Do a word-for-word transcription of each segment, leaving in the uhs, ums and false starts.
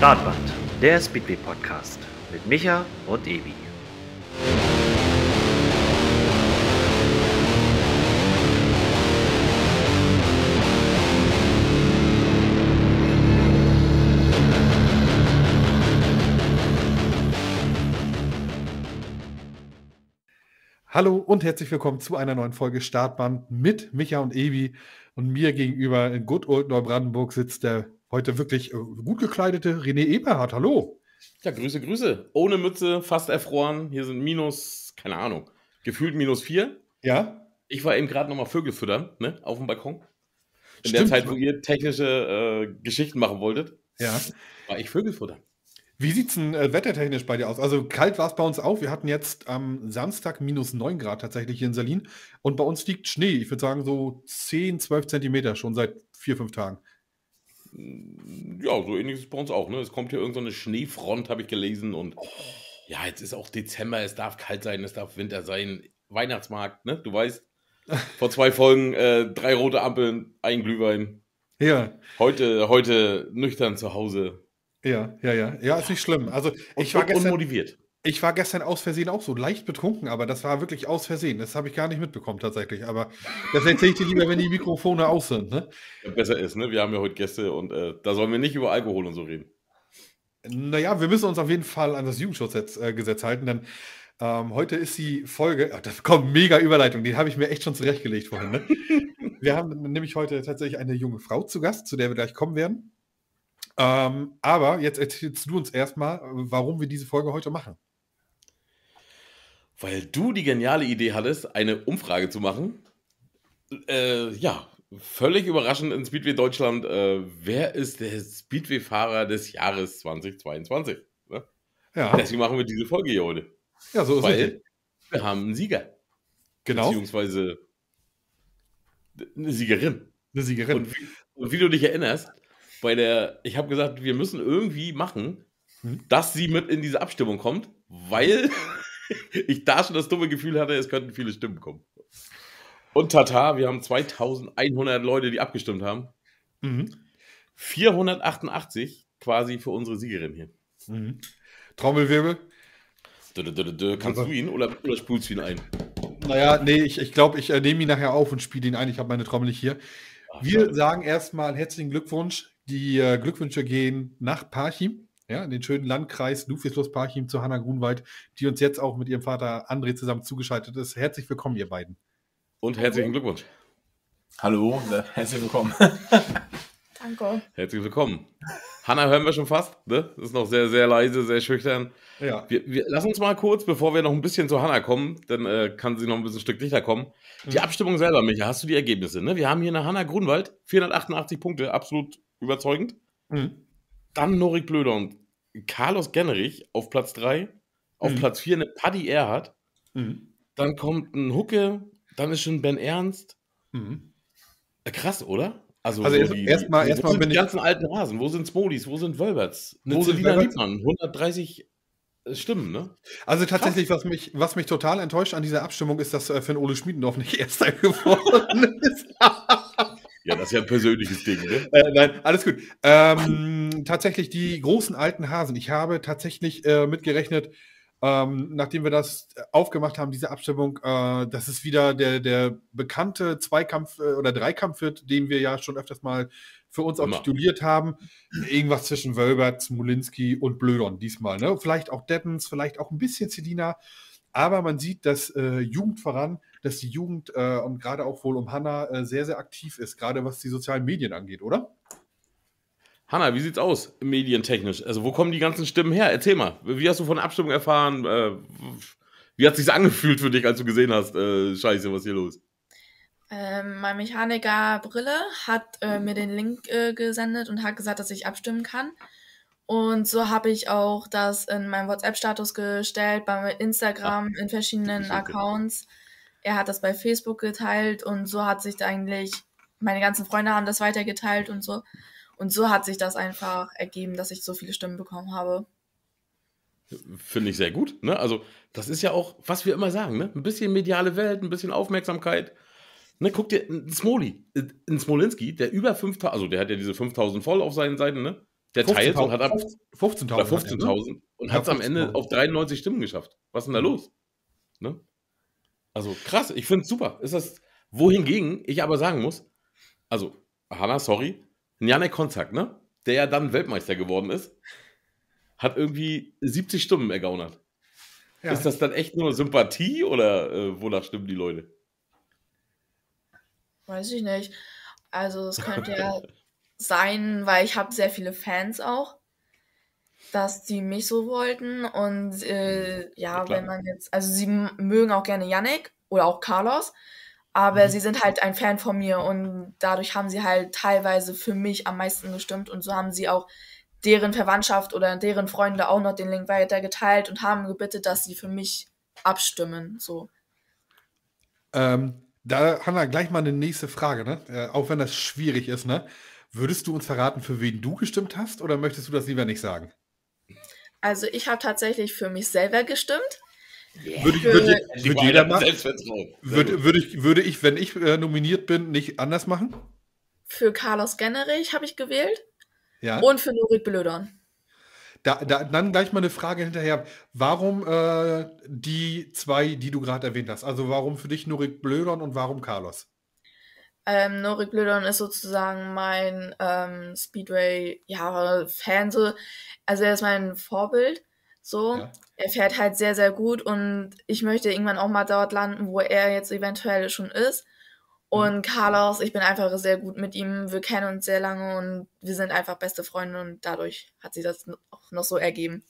Startband, der Speedway-Podcast mit Micha und Ebi. Hallo und herzlich willkommen zu einer neuen Folge Startband mit Micha und Ebi. Und mir gegenüber in Good Old Neubrandenburg sitzt der heute wirklich äh, gut gekleidete René Eberhardt. Hallo. Ja, Grüße, Grüße. Ohne Mütze, fast erfroren. Hier sind minus, keine Ahnung, gefühlt minus vier. Ja? Ich war eben gerade nochmal Vögel füttern, ne, auf dem Balkon. In Stimmt. der Zeit, wo ihr technische äh, Geschichten machen wolltet, Ja. war ich Vögel füttern. Wie sieht es denn äh, wettertechnisch bei dir aus? Also kalt war es bei uns auch. Wir hatten jetzt am Samstag minus neun Grad tatsächlich hier in Salin. Und bei uns liegt Schnee. Ich würde sagen so zehn, zwölf Zentimeter schon seit vier, fünf Tagen. Ja, so ähnlich ist es bei uns auch. Ne? Es kommt hier irgendeine so Schneefront, habe ich gelesen. Und ja, jetzt ist auch Dezember, es darf kalt sein, es darf Winter sein. Weihnachtsmarkt, ne? Du weißt, vor zwei Folgen äh, drei rote Ampeln, ein Glühwein. Ja. Heute, heute nüchtern zu Hause. Ja, ja, ja. Ja, ist nicht schlimm. Also ich Und, war und gestern, unmotiviert. ich war gestern aus Versehen auch so leicht betrunken, aber das war wirklich aus Versehen. Das habe ich gar nicht mitbekommen tatsächlich. Aber das erzähle ich dir lieber, wenn die Mikrofone aus sind, ne? Ja, besser ist, ne? Wir haben ja heute Gäste und äh, da sollen wir nicht über Alkohol und so reden. Naja, wir müssen uns auf jeden Fall an das Jugendschutzgesetz äh, Gesetz halten, denn ähm, heute ist die Folge, ach, das kommt mega Überleitung, die habe ich mir echt schon zurechtgelegt vorhin, ne? Wir haben nämlich heute tatsächlich eine junge Frau zu Gast, zu der wir gleich kommen werden. Ähm, aber jetzt erzählst du uns erstmal, warum wir diese Folge heute machen. Weil du die geniale Idee hattest, eine Umfrage zu machen. Äh, ja, völlig überraschend in Speedway Deutschland. Äh, wer ist der Speedway-Fahrer des Jahres zweitausendzweiundzwanzig? Ne? Ja, Deswegen machen wir diese Folge hier heute. ja so ist es. Weil wir haben einen Sieger. Genau, Beziehungsweise eine Siegerin. eine Siegerin. Und wie, und wie du dich erinnerst, bei der, ich habe gesagt, wir müssen irgendwie machen, Hm. dass sie mit in diese Abstimmung kommt, weil ich da schon das dumme Gefühl hatte, es könnten viele Stimmen kommen. Und tata, wir haben zweitausendeinhundert Leute, die abgestimmt haben. Mhm. vierhundertachtundachtzig quasi für unsere Siegerin hier. Mhm. Trommelwirbel. Dö, dö, dö, dö. Kannst du ihn oder, oder spulst du ihn ein? Naja, nee, ich, ich glaube, ich äh, nehme ihn nachher auf und spiele ihn ein. Ich habe meine Trommel nicht hier. Ach, Wir schade. sagen erstmal herzlichen Glückwunsch. Die äh, Glückwünsche gehen nach Parchim, ja, in den schönen Landkreis Ludwigslos-Parchim zu Hanna Grunwald, die uns jetzt auch mit ihrem Vater André zusammen zugeschaltet ist. Herzlich willkommen, ihr beiden. Und herzlichen Glückwunsch. Hallo, äh, herzlich willkommen. Danke. Herzlich willkommen. Hanna hören wir schon fast, ne? Ist noch sehr, sehr leise, sehr schüchtern. Ja. Wir, wir, lass uns mal kurz, bevor wir noch ein bisschen zu Hanna kommen, dann äh, kann sie noch ein bisschen ein Stück dichter kommen. Die Mhm. Abstimmung selber, Micha, hast du die Ergebnisse? Ne? Wir haben hier eine Hanna Grunwald, vierhundertachtundachtzig Punkte, absolut überzeugend. Mhm. Dann Norik Blöder und Carlos Gennerich auf Platz drei. Auf Mhm. Platz vier eine Paddy Erhardt. Mhm. Dann kommt ein Hucke, dann ist schon Ben Ernst. Mhm. Äh, Krass, oder? Also erst- die- erstmal- wo erstmal sind bin die ich- ganzen alten Rasen? Wo sind Smolies? Wo sind Wölberts? Wo Wo sind sind Lina Wölberts? Liebmann? hundertdreißig Stimmen, ne? Also tatsächlich, was mich, was mich total enttäuscht an dieser Abstimmung ist, dass äh, Finn Ole Schmiedendorf nicht Erster geworden ist. Ja, das ist ja ein persönliches Ding, ne? Äh, nein, alles gut. Ähm, tatsächlich die großen alten Hasen. Ich habe tatsächlich äh, mitgerechnet, ähm, nachdem wir das aufgemacht haben, diese Abstimmung, äh, dass es wieder der, der bekannte Zweikampf äh, oder Dreikampf wird, den wir ja schon öfters mal für uns auch Immer. tituliert haben. Irgendwas zwischen Wölbert, Smolinski und Blödon diesmal. Ne? Vielleicht auch Deppens, vielleicht auch ein bisschen Celina. Aber man sieht, dass äh, Jugend voran, dass die Jugend äh, und gerade auch wohl um Hanna äh, sehr, sehr aktiv ist, gerade was die sozialen Medien angeht, oder? Hanna, wie sieht's aus, medientechnisch? Also, wo kommen die ganzen Stimmen her? Erzähl mal. Wie hast du von der Abstimmung erfahren? Äh, wie hat sich's angefühlt für dich, als du gesehen hast? Äh, Scheiße, was ist hier los? Ähm, mein Mechaniker Brille hat äh, mir den Link äh, gesendet und hat gesagt, dass ich abstimmen kann. Und so habe ich auch das in meinem WhatsApp-Status gestellt, bei Instagram, in verschiedenen typisch, okay. Accounts. Er hat das bei Facebook geteilt und so hat sich da eigentlich, meine ganzen Freunde haben das weitergeteilt und so. Und so hat sich das einfach ergeben, dass ich so viele Stimmen bekommen habe. Finde ich sehr gut, ne? Also, das ist ja auch, was wir immer sagen, ne? Ein bisschen mediale Welt, ein bisschen Aufmerksamkeit. Ne, guck dir einen Smoli, einen Smolinski, der über fünftausend, also der hat ja diese fünftausend voll auf seinen Seiten, ne? Der teilt und hat am oder fünfzehntausend. fünfzehntausend und Ja, hat es am Ende fünfzehntausend. auf dreiundneunzig Stimmen geschafft. Was ist denn da los? Ne? Also krass, ich finde es super. Ist das, wohingegen ich aber sagen muss, also Hanna, sorry, Janek Konzak, ne? Der ja dann Weltmeister geworden ist, hat irgendwie siebzig Stimmen ergaunert. Ja. Ist das dann echt nur Sympathie oder äh, wonach stimmen die Leute? Weiß ich nicht. Also es könnte ja sein, weil ich habe sehr viele Fans auch, dass die mich so wollten und äh, ja, Ja, klar. wenn man jetzt, also sie m- mögen auch gerne Yannick oder auch Carlos, aber Mhm. sie sind halt ein Fan von mir und dadurch haben sie halt teilweise für mich am meisten gestimmt und so haben sie auch deren Verwandtschaft oder deren Freunde auch noch den Link weitergeteilt und haben gebeten, dass sie für mich abstimmen, so. Ähm, da haben wir gleich mal eine nächste Frage, ne? Äh, auch wenn das schwierig ist, ne? Würdest du uns verraten, für wen du gestimmt hast, oder möchtest du das lieber nicht sagen? Also ich habe tatsächlich für mich selber gestimmt. Würde ich, Für- würde, Die würde Wahl jeder hat machen? Selbstvertrauen. Sehr Würde, gut. würde, ich, würde ich, wenn ich äh, nominiert bin, nicht anders machen? Für Carlos Gennerich habe ich gewählt Ja. und für Nurik Blödon. Da, da, dann gleich mal eine Frage hinterher. Warum äh, die zwei, die du gerade erwähnt hast? Also warum für dich Nurik Blödon und warum Carlos? Ähm, Nurik Blödon ist sozusagen mein ähm, Speedway-Fan. So. Also er ist mein Vorbild. So. Ja. Er fährt halt sehr, sehr gut und ich möchte irgendwann auch mal dort landen, wo er jetzt eventuell schon ist. Und Carlos, ich bin einfach sehr gut mit ihm. Wir kennen uns sehr lange und wir sind einfach beste Freunde und dadurch hat sich das auch noch so ergeben.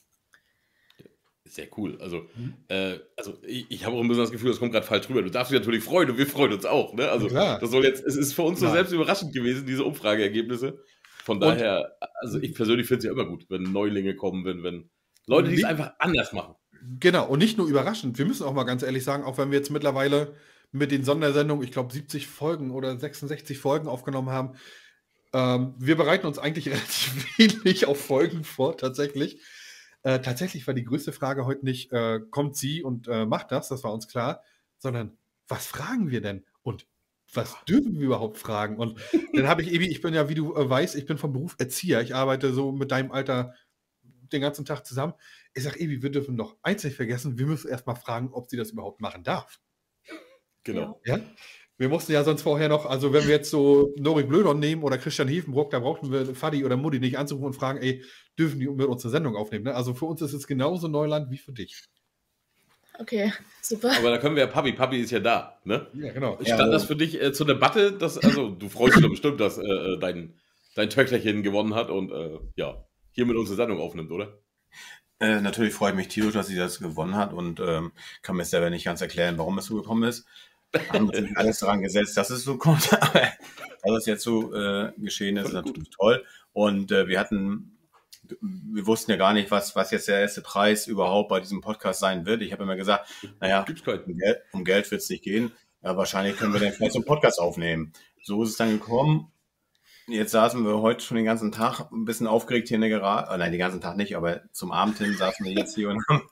Sehr cool. Also, Mhm. äh, also ich, ich habe auch ein bisschen das Gefühl, das kommt gerade falsch rüber. Du darfst dich natürlich freuen und wir freuen uns auch. Ne? Also, Na klar. das soll jetzt, es ist für uns so Klar. selbst überraschend gewesen, diese Umfrageergebnisse. Von Und- daher, also ich persönlich finde es ja immer gut, wenn Neulinge kommen, wenn, wenn Leute, die es Nicht- einfach anders machen. Genau, und nicht nur überraschend. Wir müssen auch mal ganz ehrlich sagen, auch wenn wir jetzt mittlerweile mit den Sondersendungen, ich glaube, siebzig Folgen oder sechsundsechzig Folgen aufgenommen haben, ähm, wir bereiten uns eigentlich relativ wenig auf Folgen vor, tatsächlich. Äh, tatsächlich war die größte Frage heute nicht, äh, kommt sie und äh, macht das, das war uns klar, sondern was fragen wir denn? Und was dürfen wir überhaupt fragen? Und dann habe ich, Ebi, ich bin ja, wie du äh, weißt, ich bin vom Beruf Erzieher. Ich arbeite so mit deinem Alter den ganzen Tag zusammen. Ich sage, Ebi, wir dürfen noch eins nicht vergessen, wir müssen erstmal fragen, ob sie das überhaupt machen darf. Genau. Ja? Wir mussten ja sonst vorher noch, also wenn wir jetzt so Norik Blödon nehmen oder Christian Hefenbruck, da brauchten wir Fadi oder Mutti nicht anzurufen und fragen, ey, dürfen die mit uns eine Sendung aufnehmen? Ne? Also für uns ist es genauso Neuland wie für dich. Okay, super. Aber da können wir ja, Papi, Papi ist ja da. Ne? Ja, genau. Stand Ja, das für dich äh, zur Debatte, dass, also du freust dich doch bestimmt, dass äh, äh, dein, dein Töchterchen gewonnen hat und äh, ja, hier mit uns eine Sendung aufnimmt, oder? Äh, natürlich freue ich mich tierisch, dass sie das gewonnen hat und ähm, kann mir selber nicht ganz erklären, warum es so gekommen ist. Haben sich alles daran gesetzt, dass es so kommt. Aber dass es jetzt so äh, geschehen ist, ist natürlich toll. Und äh, wir hatten, wir wussten ja gar nicht, was, was jetzt der erste Preis überhaupt bei diesem Podcast sein wird. Ich habe immer gesagt, naja, Gibt's keinen. um Geld, um Geld wird es nicht gehen. Ja, wahrscheinlich können wir dann vielleicht so einen Podcast aufnehmen. So ist es dann gekommen. Jetzt saßen wir heute schon den ganzen Tag ein bisschen aufgeregt hier in der Garage. Oh, nein, den ganzen Tag nicht, aber zum Abend hin saßen wir jetzt hier und haben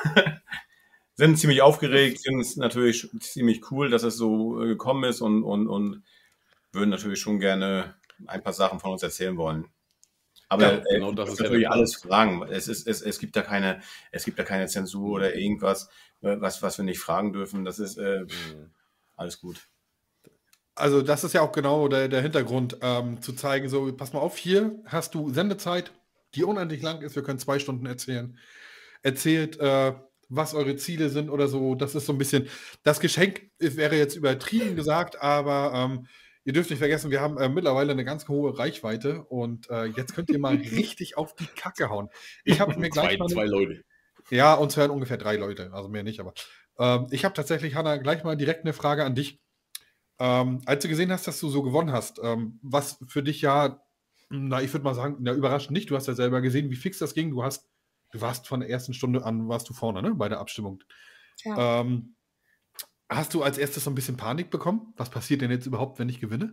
sind ziemlich aufgeregt, finden es natürlich ziemlich cool, dass es so äh, gekommen ist und, und, und würden natürlich schon gerne ein paar Sachen von uns erzählen wollen. Aber Ja, genau äh, das das ist ja natürlich der Plan. alles fragen. Es, ist, es, es, gibt da keine, es gibt da keine Zensur oder irgendwas, äh, was, was wir nicht fragen dürfen. Das ist äh, alles gut. Also das ist ja auch genau der, der Hintergrund, ähm, zu zeigen, so, pass mal auf, hier hast du Sendezeit, die unendlich lang ist, wir können zwei Stunden erzählen. Erzählt, äh, was eure Ziele sind oder so. Das ist so ein bisschen, das Geschenk ist, wäre jetzt übertrieben gesagt, aber ähm, ihr dürft nicht vergessen, wir haben äh, mittlerweile eine ganz hohe Reichweite und äh, jetzt könnt ihr mal richtig auf die Kacke hauen. Ich habe mir gleich Zwei, mal... zwei Leute. Ja, uns hören ungefähr drei Leute, also mehr nicht, aber ähm, ich habe tatsächlich, Hanna, gleich mal direkt eine Frage an dich. Ähm, als du gesehen hast, dass du so gewonnen hast, ähm, was für dich ja, na, ich würde mal sagen, na, überraschend nicht, du hast ja selber gesehen, wie fix das ging, du hast, du warst von der ersten Stunde an, warst du vorne, ne, bei der Abstimmung. Ja. Ähm, hast du als erstes so ein bisschen Panik bekommen? Was passiert denn jetzt überhaupt, wenn ich gewinne?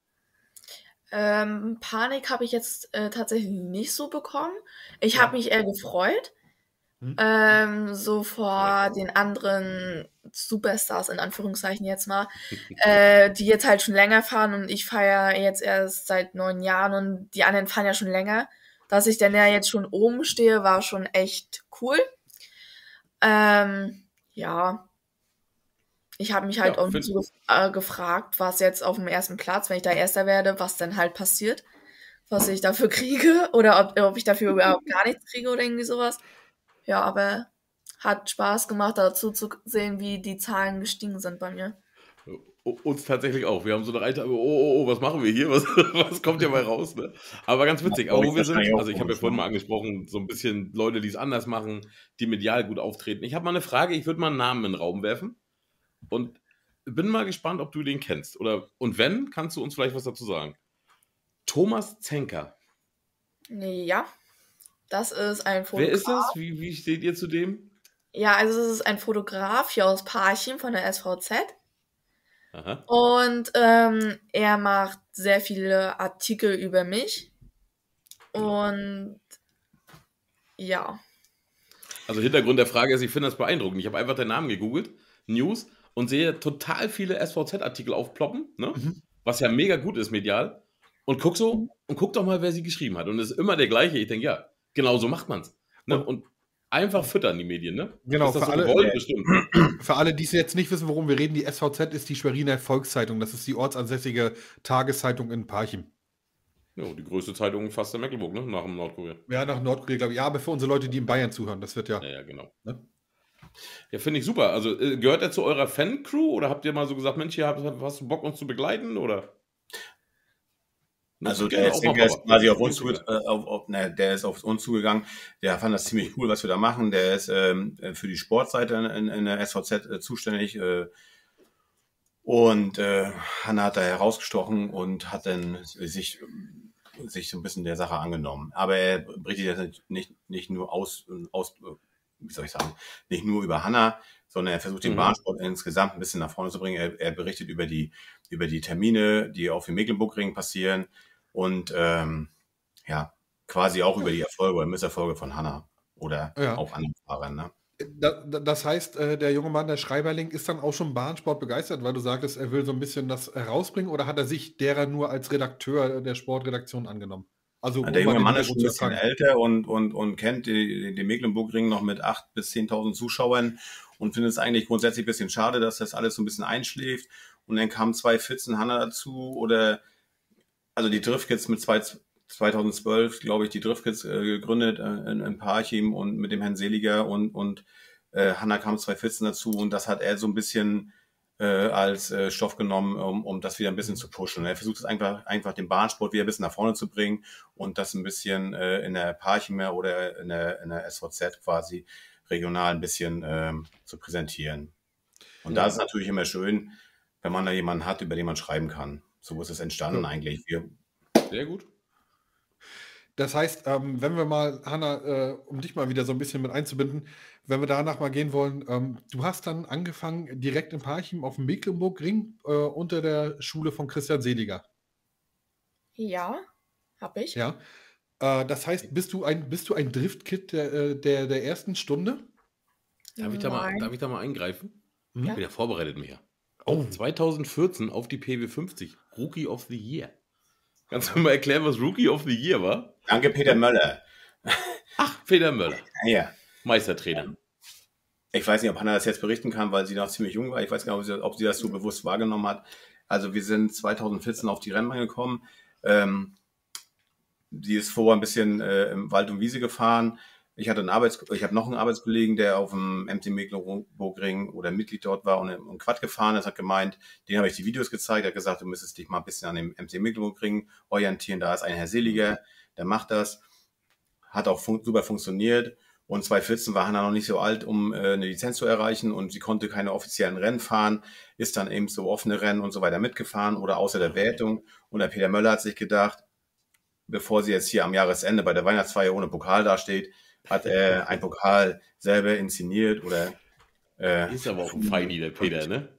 Ähm, Panik habe ich jetzt äh, tatsächlich nicht so bekommen. Ich habe mich eher gefreut, Hm. ähm, so vor den anderen Superstars, in Anführungszeichen jetzt mal, äh, die jetzt halt schon länger fahren und ich fahre ja jetzt erst seit neun Jahren und die anderen fahren ja schon länger. dass ich dann ja jetzt schon oben stehe, war schon echt cool. Ähm, ja. Ich habe mich halt Ja, auch find- so äh, gefragt, was jetzt auf dem ersten Platz, wenn ich da Erster werde, was dann halt passiert, was ich dafür kriege oder ob, ob ich dafür überhaupt gar nichts kriege oder irgendwie sowas. Ja, aber hat Spaß gemacht, dazu zu sehen, wie die Zahlen gestiegen sind bei mir. U- Uns tatsächlich auch. Wir haben so eine Reite, oh, oh, oh, was machen wir hier? Was, was kommt hier mal raus? Ne? Aber ganz witzig, Ja, aber glaub wo ich wir wahrscheinlich sind, auch also ich habe ja komisch, vorhin ne? mal angesprochen, so ein bisschen Leute, die es anders machen, die medial gut auftreten. Ich habe mal eine Frage, ich würde mal einen Namen in den Raum werfen und bin mal gespannt, ob du den kennst. Oder, und wenn, kannst du uns vielleicht was dazu sagen. Thomas Zenker. Ja, das ist ein Wer Fotograf. ist das? Wie, wie steht ihr zu dem? Ja, also es ist ein Fotograf hier aus Parchim von der S V Z. Aha. Und ähm, er macht sehr viele Artikel über mich. Und ja. Also Hintergrund der Frage ist, ich finde das beeindruckend. Ich habe einfach den Namen gegoogelt, News, und sehe total viele S V Z-Artikel aufploppen, ne? Mhm. Was ja mega gut ist medial. Und guck so, und guck doch mal, wer sie geschrieben hat. Und es ist immer der gleiche. Ich denke, ja, genau so macht man es. Ne? Und- Und einfach füttern die Medien, ne? Genau, ist das für so alle- gewollt? Bestimmt. Für alle, die es jetzt nicht wissen, worum wir reden, die S V Z ist die Schweriner Volkszeitung. Das ist die ortsansässige Tageszeitung in Parchim. Ja, die größte Zeitung fast in Mecklenburg, ne? Nach dem Nordkorea. Ja, nach Nordkorea, glaube ich. Ja, aber für unsere Leute, die in Bayern zuhören, das wird ja. Ja, ja, genau. Ne? Ja, finde ich super. Also äh, gehört er zu eurer Fan-Crew oder habt ihr mal so gesagt, Mensch, hier hast, hast du Bock, uns zu begleiten? Oder? Also Gerne der auch mal, Zenker ist Papa. quasi auf uns, Finde zuge ich super. äh, auf, auf, ne, der ist auf uns zugegangen. Der fand das ziemlich cool, was wir da machen. Der ist ähm, für die Sportseite in, in der S V Z äh, zuständig. Äh, und äh, Hanna hat da herausgestochen und hat dann sich, sich so ein bisschen der Sache angenommen. Aber er berichtet jetzt nicht, nicht nur aus, aus, wie soll ich sagen, nicht nur über Hanna, sondern er versucht den Mhm. Bahnsport insgesamt ein bisschen nach vorne zu bringen. Er, er berichtet über die, über die Termine, die auf dem Mecklenburg-Ring passieren und ähm, ja, quasi auch über die Erfolge oder Misserfolge von Hanna oder Ja. auch anderen Fahrern. Ne? Da, da- das heißt, äh, der junge Mann, der Schreiberling, ist dann auch schon Bahnsport begeistert, weil du sagtest, er will so ein bisschen das herausbringen, oder hat er sich derer nur als Redakteur der Sportredaktion angenommen? Also, Der um mal junge den Mann ist schon ein Hintergrund zu bisschen erfragen. älter und, und, und kennt die- den Mecklenburg-Ring noch mit acht bis zehntausend Zuschauern und findet es eigentlich grundsätzlich ein bisschen schade, dass das alles so ein bisschen einschläft. Und dann kamen zwei Fitzen Hanna dazu oder, also die Driftkids mit zwei, zweitausendzwölf, glaube ich, die Driftkids äh, gegründet äh, in, in Parchim und mit dem Herrn Seliger und, und äh, Hanna kam zwei Fitzen dazu und das hat er so ein bisschen äh, als äh, Stoff genommen, um, um das wieder ein bisschen zu pushen. Er versucht es einfach, einfach den Bahnsport wieder ein bisschen nach vorne zu bringen und das ein bisschen äh, in der Parchimer oder in der, in der S V Z quasi regional ein bisschen ähm, zu präsentieren. Und da ist es natürlich immer schön, wenn man da jemanden hat, über den man schreiben kann. So ist es entstanden Ja. eigentlich. Wir, Sehr gut. Das heißt, ähm, wenn wir mal, Hanna, äh, um dich mal wieder so ein bisschen mit einzubinden, wenn wir danach mal gehen wollen, ähm, du hast dann angefangen direkt in Parchim auf dem Mecklenburg-Ring äh, unter der Schule von Christian Seliger. Ja, hab ich. Ja. Äh, das heißt, bist du ein, bist du ein Driftkid der, äh, der, der ersten Stunde? Darf ich, da mal, Nein. darf ich da mal eingreifen? Mhm. Ich bin ja vorbereitet, Micha. Oh, zweitausendvierzehn auf die P W fünfzig. Rookie of the Year. Kannst du mal erklären, was Rookie of the Year war? danke, Peter Möller. Ach, Feder Möller. Ja. Meistertrainer. Ich weiß nicht, ob Hanna das jetzt berichten kann, weil sie noch ziemlich jung war. Ich weiß gar nicht, ob sie, ob sie das so bewusst wahrgenommen hat. Also wir sind zweitausendvierzehn auf die Rennbahn gekommen. Ähm, sie ist vorher ein bisschen äh, im Wald und Wiese gefahren. Ich hatte einen Arbeits ich habe noch einen Arbeitskollegen, der auf dem M T Mecklenburg-Ring oder Mitglied dort war und, und Quad gefahren ist, hat gemeint, den habe ich die Videos gezeigt, hat gesagt, du müsstest dich mal ein bisschen an dem M T Mecklenburg-Ring orientieren. Da ist ein Herr Seliger, der macht das. Hat auch fun super funktioniert. Und zweitausendvierzehn war Hanna noch nicht so alt, um äh, eine Lizenz zu erreichen und sie konnte keine offiziellen Rennen fahren, ist dann eben so offene Rennen und so weiter mitgefahren oder außer der Wertung. Und der Peter Möller hat sich gedacht, bevor sie jetzt hier am Jahresende bei der Weihnachtsfeier ohne Pokal dasteht, hat er einen Pokal selber inszeniert oder äh, Ist aber auch ein Feini, der Peter, ne?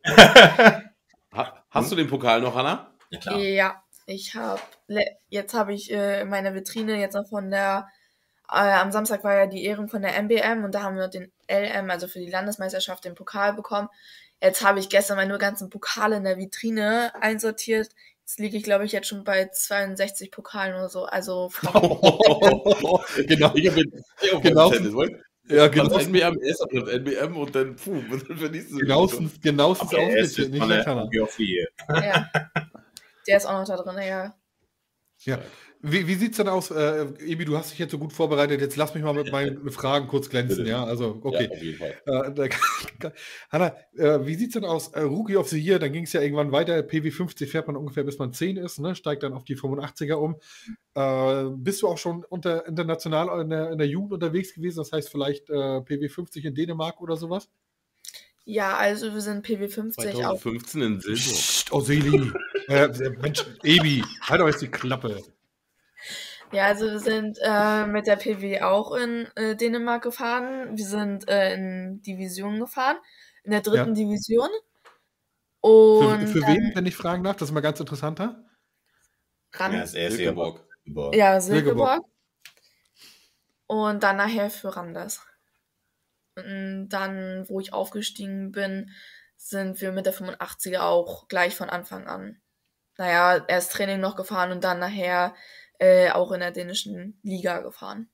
ha, hast du den Pokal noch, Hanna? ja klar. Ja, ich habe, jetzt habe ich äh, in meiner Vitrine jetzt noch von der, äh, am Samstag war ja die Ehrung von der M B M und da haben wir den L M, also für die Landesmeisterschaft, den Pokal bekommen. Jetzt habe ich gestern meine ganzen Pokale in der Vitrine einsortiert. Jetzt liege ich, glaube ich, jetzt schon bei zweiundsechzig Pokalen oder so. Also genau. Ich habe jetzt auch Genau. Tennis, weil Ja, genau. genau. N B M, erst das N B M und dann, puh, und dann verliest du Genauestens, genauestens Okay, er ist ausgezählt, nicht von der schlecht, Hanna. Rookie of the Year. ja, der ist auch noch da drin, ja. Ja. Wie, wie sieht es denn aus, äh, Ebi, du hast dich jetzt so gut vorbereitet, jetzt lass mich mal mit meinen Fragen kurz glänzen, Bitte. ja, also, okay. Ja, auf jeden Fall. Äh, da, Hanna, äh, wie sieht es denn aus, äh, Rookie of the Year, dann ging es ja irgendwann weiter, P W fünfzig fährt man ungefähr bis man zehn ist, ne? Steigt dann auf die fünfundachtziger um. Äh, bist du auch schon unter, international in der, in der Jugend unterwegs gewesen, das heißt vielleicht äh, P W fünfzig in Dänemark oder sowas? Ja, also wir sind P W fünfzig auch. zweitausendfünfzehn in Silber. Psst, oh Seli, äh, Mensch, Ebi, halt doch jetzt die Klappe. Ja, also wir sind äh, mit der P W auch in äh, Dänemark gefahren. Wir sind äh, in Division gefahren, in der dritten Ja. Division. Für, Und für dann wen, wenn ich fragen darf, das ist mal ganz interessanter. ran, Ja, ja, das erste Silkeborg. Jahr. Silkeborg. Silkeborg. Und dann nachher für Randers. Und dann, wo ich aufgestiegen bin, sind wir mit der fünfundachtziger auch gleich von Anfang an. Naja, erst Training noch gefahren und dann nachher äh, auch in der dänischen Liga gefahren.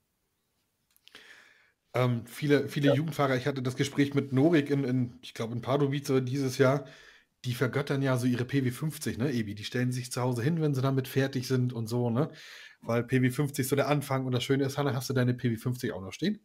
Ähm, viele viele Jugendfahrer, ich hatte das Gespräch mit Norik in, in ich glaube, in Pardubice dieses Jahr, die vergöttern ja so ihre P W fünfzig, ne, Ebi? Die stellen sich zu Hause hin, wenn sie damit fertig sind und so, ne? Weil P W fünfzig ist so der Anfang und das Schöne ist, Hanna, hast du deine P W fünfzig auch noch stehen?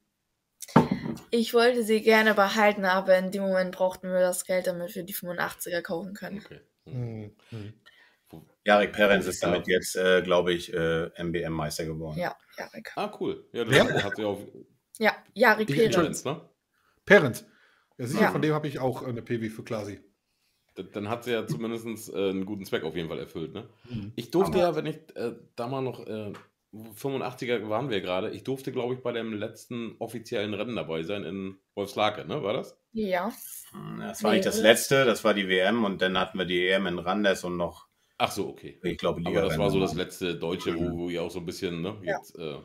Ich wollte sie gerne behalten, aber in dem Moment brauchten wir das Geld, damit wir die fünfundachtziger kaufen können. Okay. Hm, hm. Jarek Perenz ist damit jetzt, äh, glaube ich, äh, M B M-Meister geworden. Ja, Jarek. Ah, cool. Ja, Wer? das hat sie auf Ja, Jarek Ich- Perenz. Perenz, ne? Perenz. Ja, sicher, Ja. von dem habe ich auch eine P W für Klasi. D- Dann hat sie ja zumindest äh, einen guten Zweck auf jeden Fall erfüllt, ne? Mhm. Ich durfte ja, wenn ich äh, da mal noch, äh, fünfundachtziger waren wir gerade, ich durfte, glaube ich, bei dem letzten offiziellen Rennen dabei sein in Wolfslake, ne? War das? Ja. Das war nicht das letzte, das war die W M und dann hatten wir die E M in Randers und noch, Ach so, okay. ich glaube, Aber Liga. das war so das letzte Deutsche, wo, wo ihr auch so ein bisschen, ne? Ja. Jetzt, äh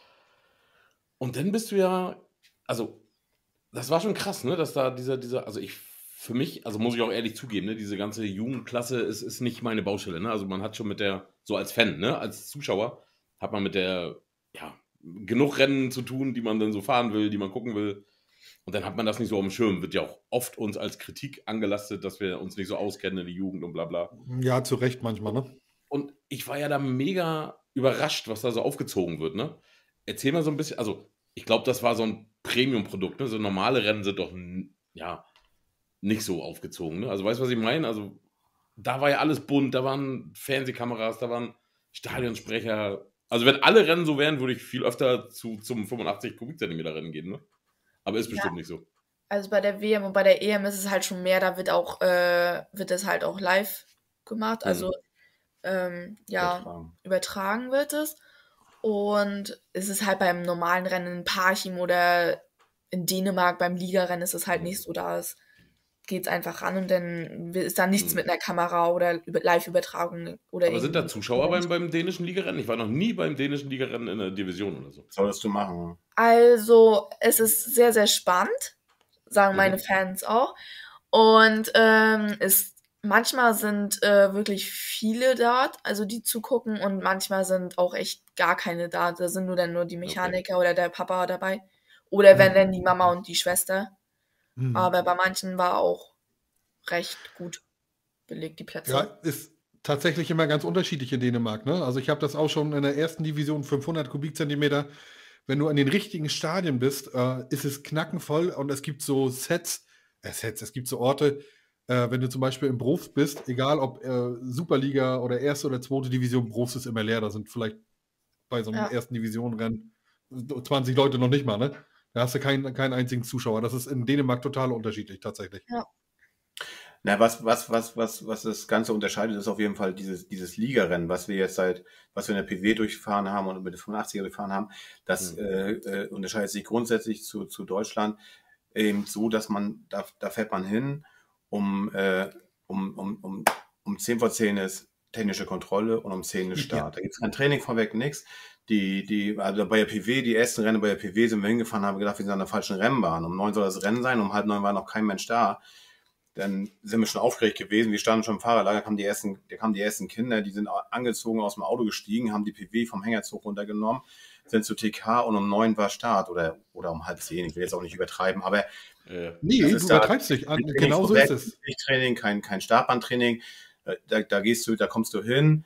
und dann bist du ja, also, das war schon krass, ne? Dass da dieser, dieser, also ich, für mich, also muss ich auch ehrlich zugeben, ne? Diese ganze Jugendklasse ist, ist nicht meine Baustelle, ne? Also man hat schon mit der, so als Fan, ne? Als Zuschauer, hat man mit der, ja, genug Rennen zu tun, die man dann so fahren will, die man gucken will. Und dann hat man das nicht so auf dem Schirm. Wird ja auch oft uns als Kritik angelastet, dass wir uns nicht so auskennen in der Jugend und bla bla. Ja, zu Recht manchmal, ne? Und ich war ja da mega überrascht, was da so aufgezogen wird, ne? Erzähl mal so ein bisschen, also ich glaube, das war so ein Premium-Produkt, ne? So normale Rennen sind doch, n- ja, nicht so aufgezogen, ne? Also weißt du, was ich meine? Also da war ja alles bunt, da waren Fernsehkameras, da waren Stadionsprecher. Also wenn alle Rennen so wären, würde ich viel öfter zu, zum fünfundachtzig Kubikzentimeter Rennen gehen, ne? Aber ist bestimmt nicht so. Also bei der W M und bei der E M ist es halt schon mehr, da wird auch, äh, wird es halt auch live gemacht. Also ähm, ja, Übertragen. übertragen wird es. Und es ist halt beim normalen Rennen in Parchim oder in Dänemark beim Ligarennen ist es halt nicht so, da ist, geht's einfach ran und dann ist da nichts Mhm. mit einer Kamera oder über, Live-Übertragung oder Aber sind da irgendwie- Zuschauer beim, beim dänischen Ligarennen? Ich war noch nie beim dänischen Ligarennen in der Division oder so. Solltest du machen. Also, es ist sehr, sehr spannend, sagen Mhm. meine Fans auch. Und ähm, es, manchmal sind äh, wirklich viele dort, also die zugucken, und manchmal sind auch echt gar keine da. Da sind nur dann nur die Mechaniker oder der Papa dabei. Oder wenn Mhm. dann die Mama und die Schwester. Mhm. Aber bei manchen war auch recht gut belegt, die Plätze. Ja, ist tatsächlich immer ganz unterschiedlich in Dänemark, ne? Also ich habe das auch schon in der ersten Division, fünfhundert Kubikzentimeter. Wenn du an den richtigen Stadien bist, äh, ist es knackenvoll und es gibt so Sets, äh, Sets, es gibt so Orte, äh, wenn du zum Beispiel im Brust bist, egal ob äh, Superliga oder erste oder zweite Division, Brust ist immer leer. Da sind vielleicht bei so einem Ja. ersten Division-Rennen zwanzig Leute noch nicht mal, ne? Da hast du keinen, keinen einzigen Zuschauer. Das ist in Dänemark total unterschiedlich, tatsächlich. Na, was, was, was, was, was das Ganze unterscheidet, ist auf jeden Fall dieses, dieses Ligarennen, was wir jetzt seit, was wir in der P W durchgefahren haben und mit der fünfundachtziger durchgefahren haben. Das Mhm. äh, äh, unterscheidet sich grundsätzlich zu, zu Deutschland eben so, dass man, da, da fährt man hin, um, äh, um, um, um, um zehn vor zehn ist technische Kontrolle und um zehn ist Start. Da gibt es kein Training vorweg, nichts. Die, die, also bei der P W, die ersten Rennen bei der P W sind wir hingefahren, haben gedacht, wir sind an der falschen Rennbahn. Um neun soll das Rennen sein, um halb neun war noch kein Mensch da. dann sind wir schon aufgeregt gewesen. Wir standen schon im Fahrerlager, kamen die ersten, da kamen die ersten Kinder, die sind angezogen, aus dem Auto gestiegen, haben die P W vom Hängerzug runtergenommen, sind zu T K und um neun war Start oder, oder um halb zehn. Ich will jetzt auch nicht übertreiben, aber äh, nee, du übertreibst nicht. Genau so ist es. Training, kein, kein Startbandtraining. Da, da gehst du, da kommst du hin,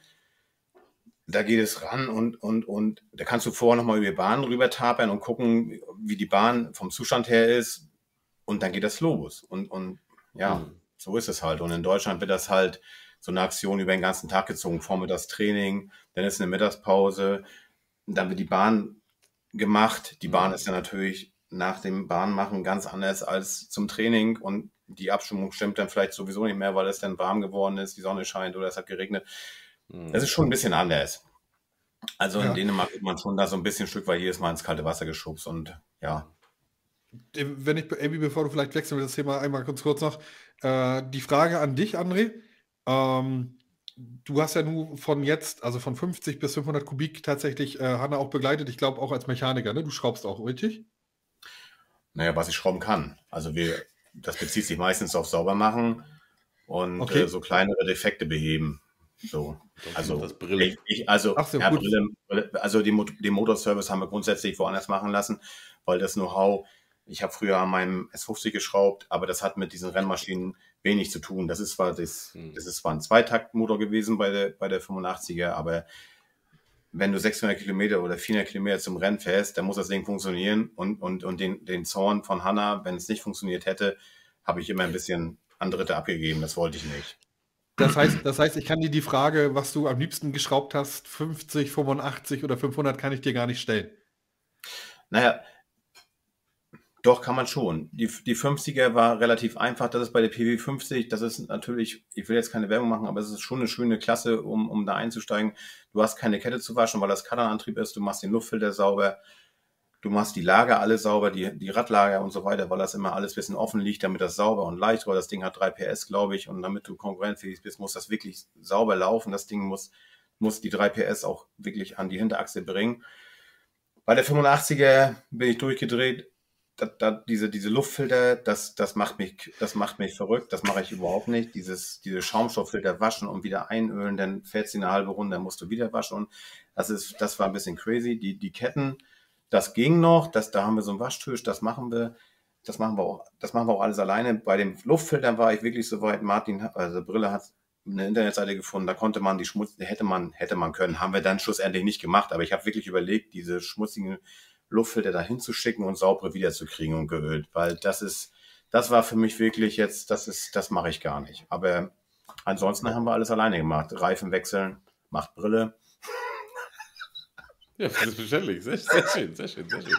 da geht es ran und, und, und da kannst du vorher nochmal über die Bahn rüber tapern und gucken, wie die Bahn vom Zustand her ist. Und dann geht das los. Und, und ja, mhm. so ist es halt. Und in Deutschland wird das halt so eine Aktion über den ganzen Tag gezogen. Vormittags Training, dann ist eine Mittagspause, dann wird die Bahn gemacht. Die Bahn mhm. ist dann natürlich nach dem Bahnmachen ganz anders als zum Training. Und die Abstimmung stimmt dann vielleicht sowieso nicht mehr, weil es dann warm geworden ist, die Sonne scheint oder es hat geregnet. Mhm. Das ist schon ein bisschen anders. Also in ja. Dänemark wird man schon da so ein bisschen Stück weit jedes Mal ins kalte Wasser geschubst und ja. Wenn ich, Amy, bevor du vielleicht wechseln willst, das Thema einmal kurz, kurz noch, äh, die Frage an dich, André. Ähm, du hast ja nur von jetzt, also von fünfzig bis fünfhundert Kubik tatsächlich äh, Hanna auch begleitet, ich glaube auch als Mechaniker, ne? Du schraubst auch, richtig? Naja, was ich schrauben kann. Also wir, das bezieht sich meistens auf sauber machen und okay. äh, so kleinere Defekte beheben. So, also, das Brille. Ich, ich, also, Ach so, ja, gut. Brille, also die, den Motorservice haben wir grundsätzlich woanders machen lassen, weil das Know-how, ich habe früher an meinem S fünfzig geschraubt, aber das hat mit diesen Rennmaschinen wenig zu tun. Das ist zwar, das, hm. das ist zwar ein Zweitaktmotor gewesen bei der, bei der fünfundachtziger, aber wenn du sechshundert Kilometer oder vierhundert Kilometer zum Rennen fährst, dann muss das Ding funktionieren und, und, und den, den Zorn von Hanna, wenn es nicht funktioniert hätte, habe ich immer ein bisschen an Dritte abgegeben. Das wollte ich nicht. Das heißt, das heißt, ich kann dir die Frage, was du am liebsten geschraubt hast, fünfzig, fünfundachtzig oder fünfhundert, kann ich dir gar nicht stellen. Naja, doch, kann man schon. Die, die fünfziger war relativ einfach. Das ist bei der P W fünfzig, das ist natürlich, ich will jetzt keine Werbung machen, aber es ist schon eine schöne Klasse, um, um da einzusteigen. Du hast keine Kette zu waschen, weil das Kardanantrieb ist. Du machst den Luftfilter sauber. Du machst die Lager alle sauber, die, die Radlager und so weiter, weil das immer alles ein bisschen offen liegt, damit das sauber und leicht war. Das Ding hat drei P S, glaube ich, und damit du konkurrenzfähig bist, muss das wirklich sauber laufen. Das Ding muss, muss die drei P S auch wirklich an die Hinterachse bringen. Bei der fünfundachtziger bin ich durchgedreht. Da, da, diese, diese Luftfilter, das, das, macht mich, das macht mich verrückt. Das mache ich überhaupt nicht. Dieses, diese Schaumstofffilter waschen und wieder einölen, dann fährt sie eine halbe Runde, dann musst du wieder waschen. Und das, ist, das war ein bisschen crazy. Die, die Ketten, das ging noch, das, da haben wir so einen Waschtisch, das machen wir, das machen wir auch, das machen wir auch alles alleine. Bei den Luftfiltern war ich wirklich so weit, Martin, also Brille hat eine Internetseite gefunden, da konnte man die Schmutz, hätte man, hätte man können, haben wir dann schlussendlich nicht gemacht, aber ich habe wirklich überlegt, diese schmutzigen Luftfilter da hinzuschicken und saubere wiederzukriegen und geölt, weil das ist, das war für mich wirklich jetzt, das ist, das mache ich gar nicht. Aber ansonsten haben wir alles alleine gemacht. Reifen wechseln, macht Brille. Ja, selbstverständlich. Sehr, sehr schön, sehr schön, sehr schön.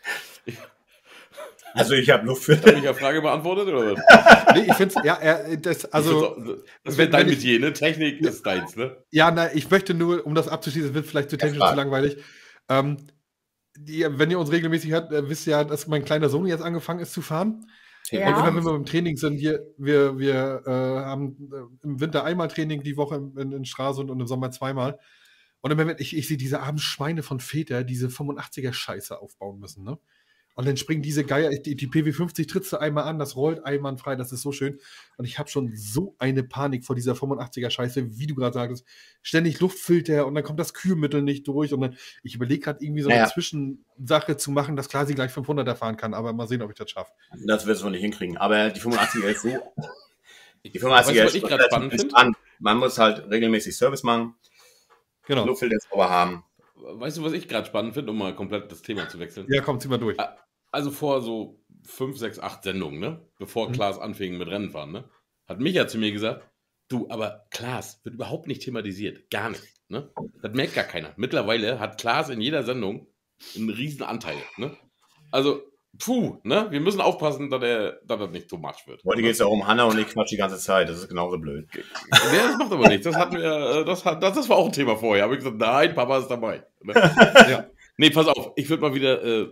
Also ich habe Luftfilter. Habe ich eine Frage beantwortet, oder was? Nee, ich finde es, ja, er, das, also... Auch, das wäre dein Metier, ne? Technik ist deins, ne? Ja, na, ich möchte nur, um das abzuschließen, das wird vielleicht zu technisch, ja, zu langweilig. Ähm, die, wenn ihr uns regelmäßig hört, äh, wisst ihr ja, dass mein kleiner Sohn jetzt angefangen ist zu fahren. Ja. Und immer wenn wir beim Training sind, hier, wir, wir äh, haben äh, im Winter einmal Training die Woche in, in Stralsund und im Sommer zweimal. Und immer wenn ich, ich sehe diese armen Schweine von Väter, diese fünfundachtziger-Scheiße aufbauen müssen, ne? Und dann springen diese Geier, die, die P W fünfzig trittst du einmal an, das rollt einwandfrei, das ist so schön. Und ich habe schon so eine Panik vor dieser fünfundachtziger-Scheiße, wie du gerade sagtest. Ständig Luftfilter und dann kommt das Kühlmittel nicht durch. Und dann, ich überlege gerade irgendwie so eine naja. Zwischensache zu machen, dass klar sie gleich fünfhunderter fahren kann, aber mal sehen, ob ich das schaffe. Das wirst du nicht hinkriegen. Aber die fünfundachtziger ist so. Die fünfundachtziger weißt du, was ich gerade spannend finde? Man muss halt regelmäßig Service machen, genau. Luftfilter sauber haben. Weißt du, was ich gerade spannend finde, um mal komplett das Thema zu wechseln? Ja, komm, zieh mal durch. Also vor so fünf, sechs, acht Sendungen, ne? Bevor mhm. Klaas anfing mit Rennenfahren, ne? Hat Micha zu mir gesagt, du, aber Klaas wird überhaupt nicht thematisiert. Gar nicht, ne? Das merkt gar keiner. Mittlerweile hat Klaas in jeder Sendung einen riesen Anteil, ne? Also, puh, ne? Wir müssen aufpassen, dass er, dass das nicht too much wird. Heute geht es ja um Hanna und ich quatsch die ganze Zeit. Das ist genauso blöd. Nee, das macht aber nichts. Das hatten wir, das, hat, das, das war auch ein Thema vorher. Aber ich gesagt, nein, Papa ist dabei. Ne? Ja. Nee, pass auf, ich würde mal wieder... Äh,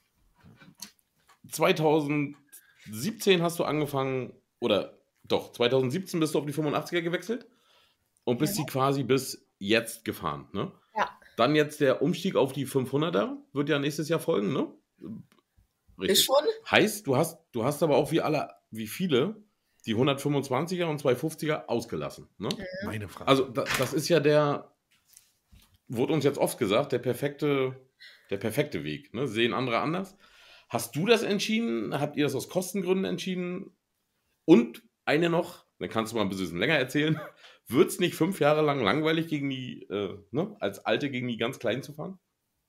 zweitausendsiebzehn hast du angefangen, oder doch, zweitausendsiebzehn bist du auf die fünfundachtziger gewechselt und bist ja. die quasi bis jetzt gefahren, ne? Ja. Dann jetzt der Umstieg auf die fünfhunderter, wird ja nächstes Jahr folgen, ne? Richtig. Ist schon? Heißt, du hast, du hast aber auch wie alle, wie viele, die hundertfünfundzwanziger und zweihundertfünfziger ausgelassen. Ne? Meine Frage. Also da, das ist ja der, wurde uns jetzt oft gesagt, der perfekte, der perfekte Weg. Ne? Sehen andere anders. Hast du das entschieden? Habt ihr das aus Kostengründen entschieden? Und eine noch, dann kannst du mal ein bisschen länger erzählen. Wird es nicht fünf Jahre lang langweilig, gegen die, äh, ne, als Alte gegen die ganz Kleinen zu fahren?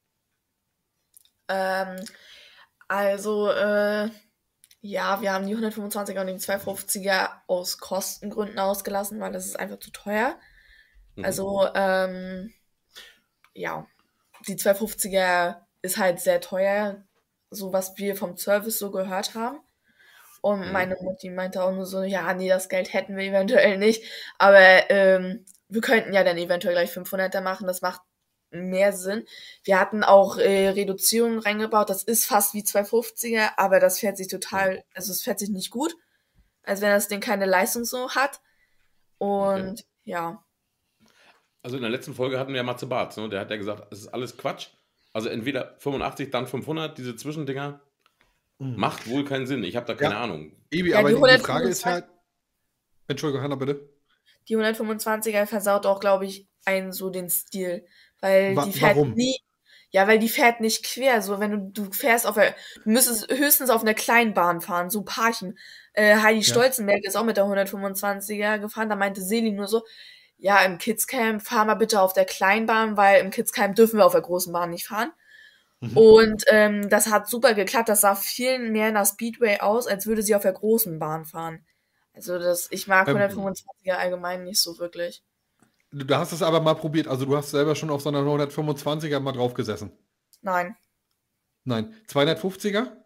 Ähm, also, äh, ja, wir haben die hundertfünfundzwanziger und die zweihundertfünfziger aus Kostengründen ausgelassen, weil das ist einfach zu teuer. Mhm. Also, ähm, ja, die zweihundertfünfziger ist halt sehr teuer, so was wir vom Service so gehört haben. Und Mhm. meine Mutti meinte auch nur so, ja, nee, das Geld hätten wir eventuell nicht, aber ähm, wir könnten ja dann eventuell gleich fünfhunderter machen, das macht mehr Sinn. Wir hatten auch äh, Reduzierungen reingebaut, das ist fast wie zweihundertfünfziger, aber das fährt sich total, also es fährt sich nicht gut, als wenn das Ding keine Leistung so hat. Und Okay. ja, Also in der letzten Folge hatten wir ja Matze Barth, ne? Der hat ja gesagt, es ist alles Quatsch. Also entweder fünfundachtzig, dann fünfhundert, diese Zwischendinger, Mhm. macht wohl keinen Sinn. Ich habe da keine Ja. Ahnung. Ebi, Ja, aber die die, die Frage ist hundertfünfundzwanzig halt. Entschuldigung, Hanna, bitte. die hundertfünfundzwanziger versaut auch, glaube ich, einen so den Stil, weil Wa- die fährt warum? nie, ja, weil die fährt nicht quer, so wenn du, du fährst auf der, du müsstest höchstens auf einer Kleinbahn fahren, so Parchen. Äh, Heidi Ja. Stolzenberg ist auch mit der hundertfünfundzwanziger gefahren, da meinte Seli nur so, ja, im Kidscamp fahr mal bitte auf der Kleinbahn, weil im Kidscamp dürfen wir auf der großen Bahn nicht fahren. Mhm. Und ähm, das hat super geklappt, das sah viel mehr nach Speedway aus, als würde sie auf der großen Bahn fahren. Also das, ich mag Ähm, hundertfünfundzwanziger allgemein nicht so wirklich. Du du hast es aber mal probiert. Also du hast selber schon auf so einer hundertfünfundzwanziger mal drauf gesessen. Nein. Nein. zweihundertfünfziger?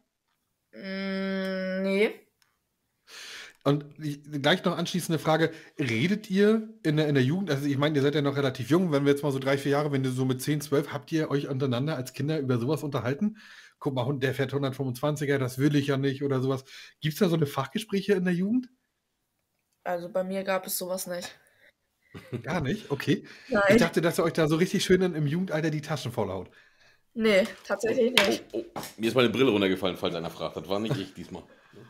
Mm, nee. Und ich, gleich noch anschließende Frage. Redet ihr in der, in der Jugend, also ich meine, ihr seid ja noch relativ jung, wenn wir jetzt mal so drei, vier Jahre, wenn ihr so mit zehn, zwölf, habt ihr euch untereinander als Kinder über sowas unterhalten? Guck mal, Hund, der fährt hundertfünfundzwanziger, das will ich ja nicht oder sowas. Gibt es da so eine Fachgespräche in der Jugend? Also bei mir gab es sowas nicht. Gar nicht? Okay. Ich Nein. dachte, dass ihr euch da so richtig schön in, im Jugendalter die Taschen vollhaut. Nee, tatsächlich Oh, nicht. oh, mir ist meine Brille runtergefallen, falls einer fragt. Das war nicht ich diesmal.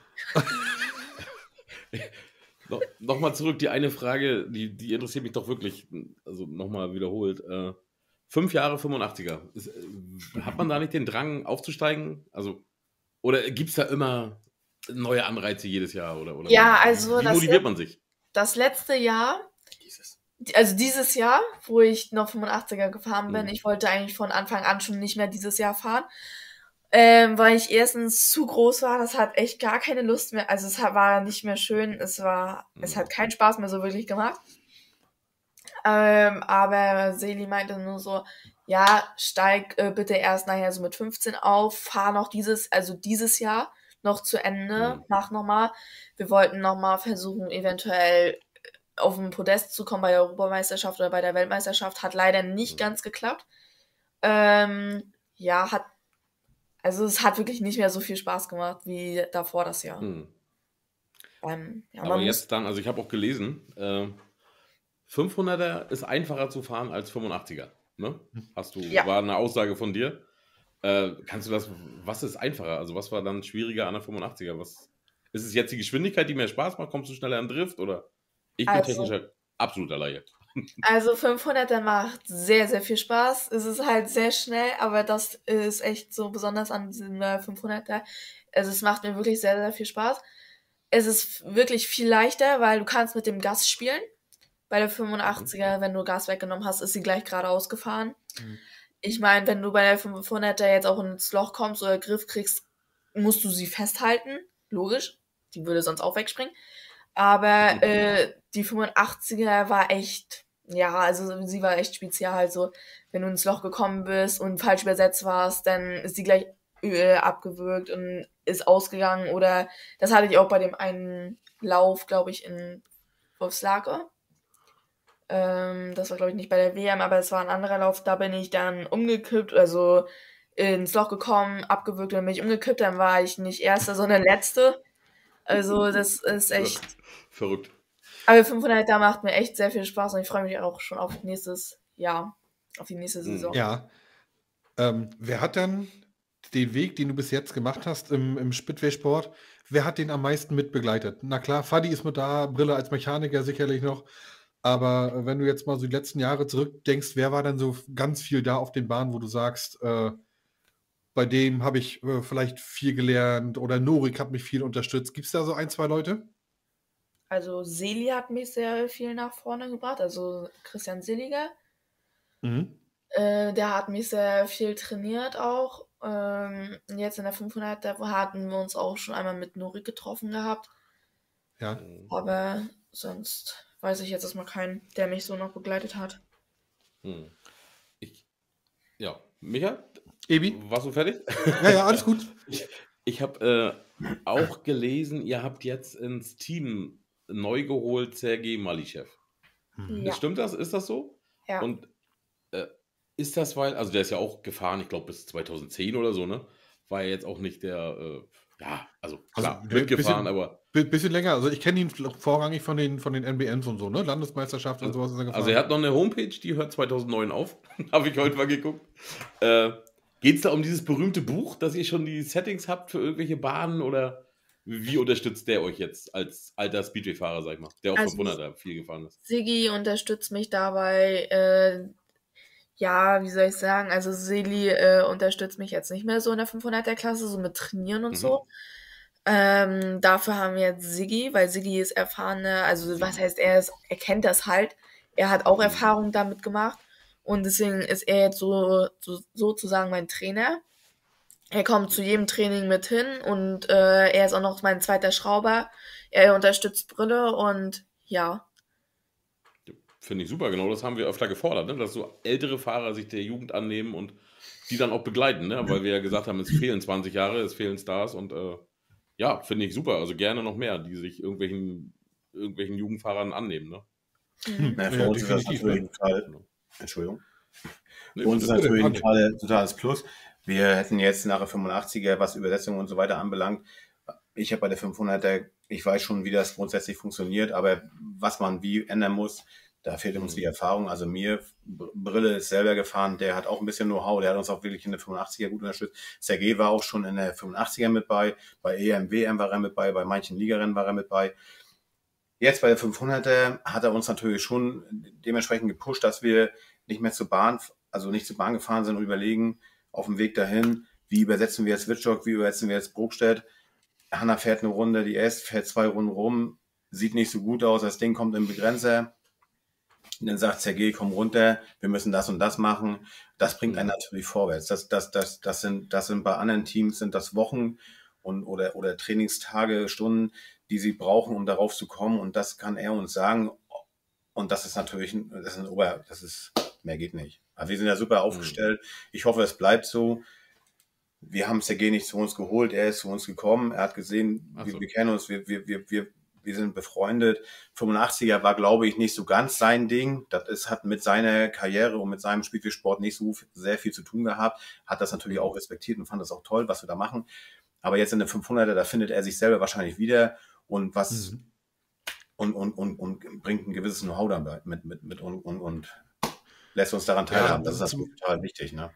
no, Nochmal zurück, die eine Frage, die, die interessiert mich doch wirklich, also nochmal wiederholt. Äh, fünf Jahre fünfundachtziger. Ist, äh, hat man da nicht den Drang aufzusteigen? Also, oder gibt es da immer neue Anreize jedes Jahr? Oder, oder Ja, wie, also wie das, motiviert let- man sich? das letzte Jahr, Jesus. also dieses Jahr, wo ich noch fünfundachtziger gefahren bin, Mhm. ich wollte eigentlich von Anfang an schon nicht mehr dieses Jahr fahren, ähm, weil ich erstens zu groß war, das hat echt gar keine Lust mehr, also es hat- war nicht mehr schön, es war, es Mhm. hat keinen Spaß mehr so wirklich gemacht. Ähm, aber Seli meinte nur so, ja, steig äh, bitte erst nachher so mit fünfzehn auf, fahr noch dieses, also dieses Jahr noch zu Ende, Mhm. mach nochmal. Wir wollten nochmal versuchen, eventuell auf ein Podest zu kommen bei der Europameisterschaft oder bei der Weltmeisterschaft. Hat leider nicht Mhm. ganz geklappt. Ähm, ja, hat, also es hat wirklich nicht mehr so viel Spaß gemacht wie davor das Jahr. Mhm. Ähm, ja, Aber man muss, jetzt dann, also ich habe auch gelesen, äh, fünfhunderter ist einfacher zu fahren als fünfundachtziger. Ne? Hast du, Ja. war eine Aussage von dir. Äh, kannst du das, was ist einfacher? Also was war dann schwieriger an der fünfundachtziger? Was, ist es jetzt die Geschwindigkeit, die mehr Spaß macht? Kommst du schneller in Drift? Oder? Ich bin Also- technischer absoluter Laie. also fünfhunderter macht sehr, sehr viel Spaß. Es ist halt sehr schnell, aber das ist echt so besonders an diesem äh, fünfhunderter. Also es macht mir wirklich sehr, sehr viel Spaß. Es ist wirklich viel leichter, weil du kannst mit dem Gas spielen. Bei der fünfundachtziger, wenn du Gas weggenommen hast, ist sie gleich geradeaus gefahren. Mhm. Ich meine, wenn du bei der fünfhunderter jetzt auch ins Loch kommst oder Griff kriegst, musst du sie festhalten. Logisch. Die würde sonst auch wegspringen. Aber Mhm. äh, die fünfundachtziger war echt, ja, also sie war echt spezial. Also, wenn du ins Loch gekommen bist und falsch übersetzt warst, dann ist sie gleich äh, abgewürgt und ist ausgegangen. Oder das hatte ich auch bei dem einen Lauf, glaube ich, in Wolfslake. Ähm, das war, glaube ich, nicht bei der W M, aber es war ein anderer Lauf. Da bin ich dann umgekippt, also ins Loch gekommen, abgewürgt und bin ich umgekippt. Dann war ich nicht Erste, sondern Letzte. Also das ist echt. Verrückt. Aber fünfhunderter macht mir echt sehr viel Spaß und ich freue mich auch schon auf nächstes Jahr, auf die nächste Saison. Ja. Ähm, wer hat dann den Weg, den du bis jetzt gemacht hast im, im Speedway-Sport, wer hat den am meisten mitbegleitet? Na klar, Fadi ist mit da, Brille als Mechaniker sicherlich noch. Aber äh, wenn du jetzt mal so die letzten Jahre zurückdenkst, wer war dann so ganz viel da auf den Bahnen, wo du sagst, äh, bei dem habe ich äh, vielleicht viel gelernt oder Norik hat mich viel unterstützt. Gibt es da so ein, zwei Leute? Also Seli hat mich sehr viel nach vorne gebracht, also Christian Seliger. Mhm. Äh, der hat mich sehr viel trainiert auch. Ähm, jetzt in der fünfhunderter hatten wir uns auch schon einmal mit Norik getroffen gehabt. Ja. Aber sonst weiß ich jetzt erstmal keinen, der mich so noch begleitet hat. Hm. Ich, ja, Micha, Ebi? warst du fertig? Ja, ja, alles gut. Ich, ich habe äh, auch gelesen, ihr habt jetzt ins Team neu geholt Sergej Malischew. Mhm. Ja. Stimmt das? Ist das so? Ja. Und äh, ist das, weil, also der ist ja auch gefahren, ich glaube bis zweitausendzehn oder so, ne? War ja jetzt auch nicht der, äh, ja, also klar, Also, mitgefahren, bisschen- aber Bi- Bisschen länger. Also ich kenne ihn vorrangig von den, von den N B Ms und so, ne? Landesmeisterschaft und sowas ist er gefahren. also er hat noch eine Homepage, die hört zweitausendneun auf. Habe ich heute mal geguckt. Äh, Geht es da um dieses berühmte Buch, dass ihr schon die Settings habt für irgendwelche Bahnen oder wie unterstützt der euch jetzt als alter Speedway-Fahrer, sag ich mal, der auch Also- fünfhunderter viel gefahren ist? Sigi unterstützt mich dabei, äh, ja, wie soll ich sagen, also Seli äh, unterstützt mich jetzt nicht mehr so in der fünfhunderter-Klasse, so mit Trainieren und Mhm. so. Ähm, dafür haben wir jetzt Sigi, weil Sigi ist erfahrener, also was heißt, er ist, er kennt das halt, er hat auch Mhm. Erfahrung damit gemacht und deswegen ist er jetzt so, so sozusagen mein Trainer. Er kommt zu jedem Training mit hin und äh, er ist auch noch mein zweiter Schrauber. Er unterstützt Brille und ja. Finde ich super, genau das haben wir öfter gefordert, ne? Dass so ältere Fahrer sich der Jugend annehmen und die dann auch begleiten, ne? Weil wir ja gesagt haben, es fehlen zwanzig Jahre, es fehlen Stars und äh, ja, finde ich super. Also gerne noch mehr, die sich irgendwelchen, irgendwelchen Jugendfahrern annehmen, ne? Mhm. Na, für Ja, uns ist das definitiv, natürlich ne? total, Entschuldigung. Nee, Für uns ist bitte. natürlich ein bitte. total, totales Plus. Wir hätten jetzt nach der fünfundachtziger, was Übersetzungen und so weiter anbelangt, ich habe bei der fünfhunderter, ich weiß schon, wie das grundsätzlich funktioniert, aber was man wie ändern muss, da fehlt uns die Erfahrung. Also mir, Br- Brille ist selber gefahren, der hat auch ein bisschen Know-how, der hat uns auch wirklich in der fünfundachtziger gut unterstützt. Sergej war auch schon in der fünfundachtziger mit bei, bei E M, W M war er mit bei, bei manchen Ligarennen war er mit bei. Jetzt bei der fünfhunderter hat er uns natürlich schon dementsprechend gepusht, dass wir nicht mehr zur Bahn, also nicht zur Bahn gefahren sind und überlegen, auf dem Weg dahin, wie übersetzen wir jetzt Wittstock, wie übersetzen wir jetzt Brokstedt. Hanna fährt eine Runde, die S fährt zwei Runden rum, sieht nicht so gut aus, das Ding kommt im Begrenzer. Und dann sagt Sergej, komm runter, wir müssen das und das machen. Das bringt einen natürlich vorwärts. Das, das, das, das, sind, das sind bei anderen Teams sind das Wochen und, oder, oder Trainingstage, Stunden, die sie brauchen, um darauf zu kommen. Und das kann er uns sagen. Und das ist natürlich, ein- das ist ein Ober, das ist, mehr geht nicht. Aber wir sind ja super aufgestellt. Ich hoffe, es bleibt so. Wir haben Sergej nicht zu uns geholt, er ist zu uns gekommen. Er hat gesehen, Ach wir, so. wir kennen uns, wir, wir, wir, wir, wir sind befreundet. fünfundachtziger war, glaube ich, nicht so ganz sein Ding. Das ist, hat mit seiner Karriere und mit seinem Spielsport nicht so sehr viel zu tun gehabt. Hat das natürlich auch respektiert und fand das auch toll, was wir da machen. Aber jetzt in der fünfhunderter, da findet er sich selber wahrscheinlich wieder und was Mhm. und, und, und, und bringt ein gewisses Know-how dabei mit, mit, mit und, und, und lässt uns daran Ja, teilhaben. Das ist zum- natürlich total wichtig, ne?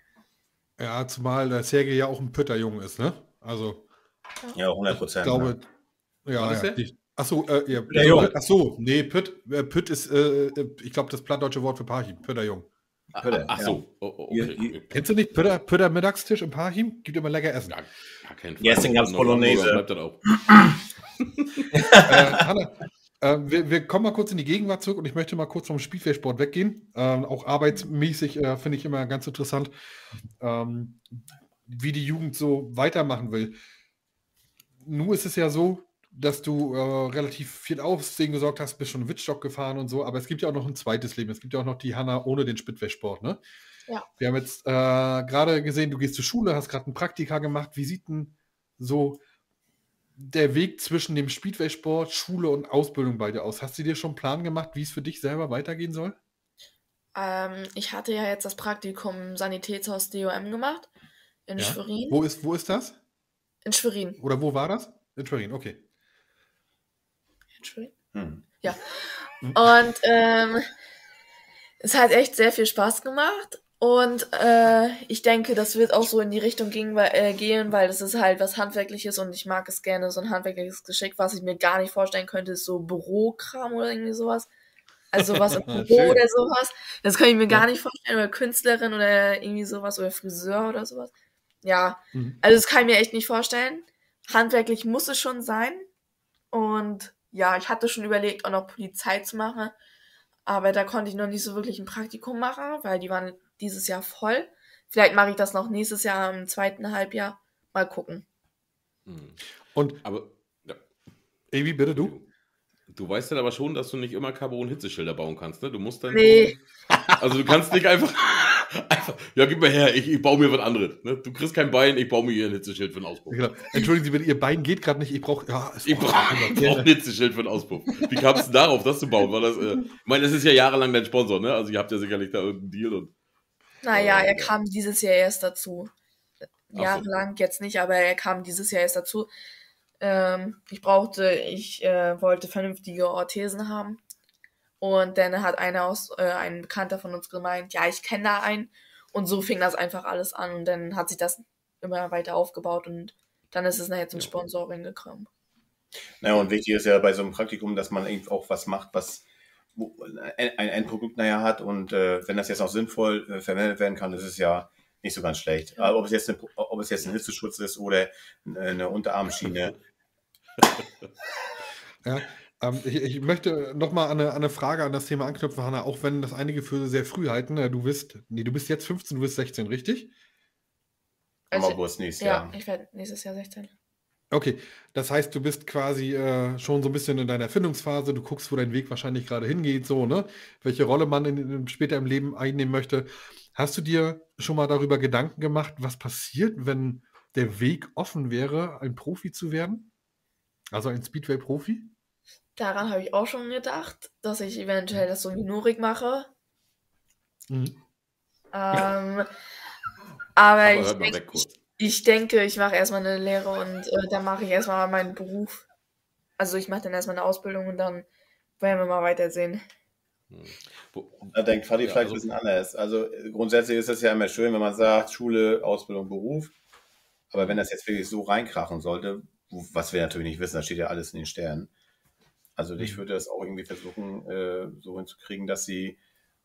Ja, zumal der Sergej ja auch ein Pütterjunge ist, ne? Also, Ja, hundert ich Prozent. glaube, Ne? ja, Was ist ja. der? Ich, achso, äh, ja, Pütterjung. Pütt, achso, nee, Pütt, äh, Pütt ist, äh, äh, ich glaube, das plattdeutsche Wort für Parchim, Pütterjung. Pötter, Ach ja. so, oh, oh, Ihr- okay. ihr- Kennst du nicht Pütter, Pütter Mittagstisch im Parchim? Gibt immer lecker Essen. Gar, gar keinen Fall. Gestern gab's In Hamburger Bolognese. Bleibt das auch. äh, Hanna, äh, wir, wir kommen mal kurz in die Gegenwart zurück und ich möchte mal kurz vom Spielfeldsport weggehen. Ähm, auch arbeitsmäßig äh, finde ich immer ganz interessant, ähm, wie die Jugend so weitermachen will. Nun ist es ja so, dass du äh, relativ viel Aufsehen gesorgt hast, bist schon Wittstock gefahren und so, aber es gibt ja auch noch ein zweites Leben. Es gibt ja auch noch die Hanna ohne den Spitway-Sport, ne? Ja. Wir haben jetzt äh, gerade gesehen, du gehst zur Schule, hast gerade ein Praktika gemacht. Wie sieht denn so der Weg zwischen dem Speedway-Sport, Schule und Ausbildung bei dir aus? Hast du dir schon einen Plan gemacht, wie es für dich selber weitergehen soll? Ähm, ich hatte ja jetzt das Praktikum im Sanitätshaus D O M gemacht. In Ja. Schwerin. Wo ist, wo ist das? In Schwerin. Oder wo war das? In Schwerin, okay. In Schwerin. Hm. Und ähm, es hat echt sehr viel Spaß gemacht. Und äh, ich denke, das wird auch so in die Richtung gehen, weil, äh, gehen, weil das ist halt was Handwerkliches und ich mag es gerne, so ein handwerkliches Geschick. Was ich mir gar nicht vorstellen könnte, ist so Bürokram oder irgendwie sowas. Also was im Büro Schön. oder sowas. Das kann ich mir gar Ja. nicht vorstellen. Oder Künstlerin oder irgendwie sowas oder Friseur oder sowas. Ja, Mhm. also das kann ich mir echt nicht vorstellen. Handwerklich muss es schon sein. Und ja, ich hatte schon überlegt, auch noch Polizei zu machen. Aber da konnte ich noch nicht so wirklich ein Praktikum machen, weil die waren dieses Jahr voll. Vielleicht mache ich das noch nächstes Jahr im zweiten Halbjahr. Mal gucken. Mhm. Und Aber, ja, Evi, bitte du? Entschuldigung. Du weißt dann aber schon, dass du nicht immer Carbon-Hitzeschilder bauen kannst, ne? Du musst dann Nee. schon, also du kannst nicht einfach, einfach ja, gib mir her, ich, ich baue mir was anderes, ne? Du kriegst kein Bein, ich baue mir hier ein Hitzeschild für einen Auspuff. Genau. Entschuldigen Sie bitte, Ihr Bein geht gerade nicht. Ich brauche. Ja, es- Ich oh, brauche Gott, brauch ein Hitzeschild für einen Auspuff. Wie kam es denn darauf, das zu bauen? War das, äh, ich meine, das ist ja jahrelang dein Sponsor, ne? Also ihr habt ja sicherlich da irgendeinen Deal und. Naja, Äh, er ja. kam dieses Jahr erst dazu. Ach so. Jahrelang jetzt nicht, aber er kam dieses Jahr erst dazu. Ähm, ich brauchte, ich äh, wollte vernünftige Orthesen haben. Und dann hat einer aus, äh, ein Bekannter von uns gemeint, ja, ich kenne da einen. Und so fing das einfach alles an. Und dann hat sich das immer weiter aufgebaut und dann ist es nachher zum Ja. Sponsoring gekommen. Naja, und wichtig ist ja bei so einem Praktikum, dass man eben auch was macht, was wo ein, ein Endprodukt nachher hat. Und äh, wenn das jetzt auch sinnvoll äh, verwendet werden kann, ist es ja nicht so ganz schlecht. Ja. Aber ob es jetzt, eine, ob es jetzt ein Hitzeschutz ist oder eine Unterarmschiene. Ja, ähm, ich, ich möchte nochmal an eine, an eine Frage an das Thema anknüpfen, Hanna, auch wenn das einige für sehr früh halten. Äh, Du bist, nee, du bist jetzt fünfzehn, du bist sechzehn, richtig? Am Also, August nächstes ja, Jahr. ich werde nächstes Jahr sechzehn. Okay, das heißt, du bist quasi äh, schon so ein bisschen in deiner Erfindungsphase, du guckst, wo dein Weg wahrscheinlich gerade hingeht, so, ne? Welche Rolle man in, in, später im Leben einnehmen möchte. Hast du dir schon mal darüber Gedanken gemacht, was passiert, wenn der Weg offen wäre, ein Profi zu werden? Also ein Speedway-Profi? Daran habe ich auch schon gedacht, dass ich eventuell das so wie Norik mache. Mhm. Ähm, aber Aber ich, hört mal denk, weg kurz. ich, ich denke, ich mache erstmal eine Lehre und äh, dann mache ich erstmal meinen Beruf. Also ich mache dann erstmal eine Ausbildung und dann werden wir mal weitersehen. Hm. Wo, Da denkt Fadi ja, vielleicht also, ein bisschen anders. Also äh, grundsätzlich ist es ja immer schön, wenn man sagt, Schule, Ausbildung, Beruf. Aber wenn das jetzt wirklich so reinkrachen sollte, wo- was wir natürlich nicht wissen, das steht ja alles in den Sternen. Also ich Mhm. würde das auch irgendwie versuchen, äh, so hinzukriegen, dass sie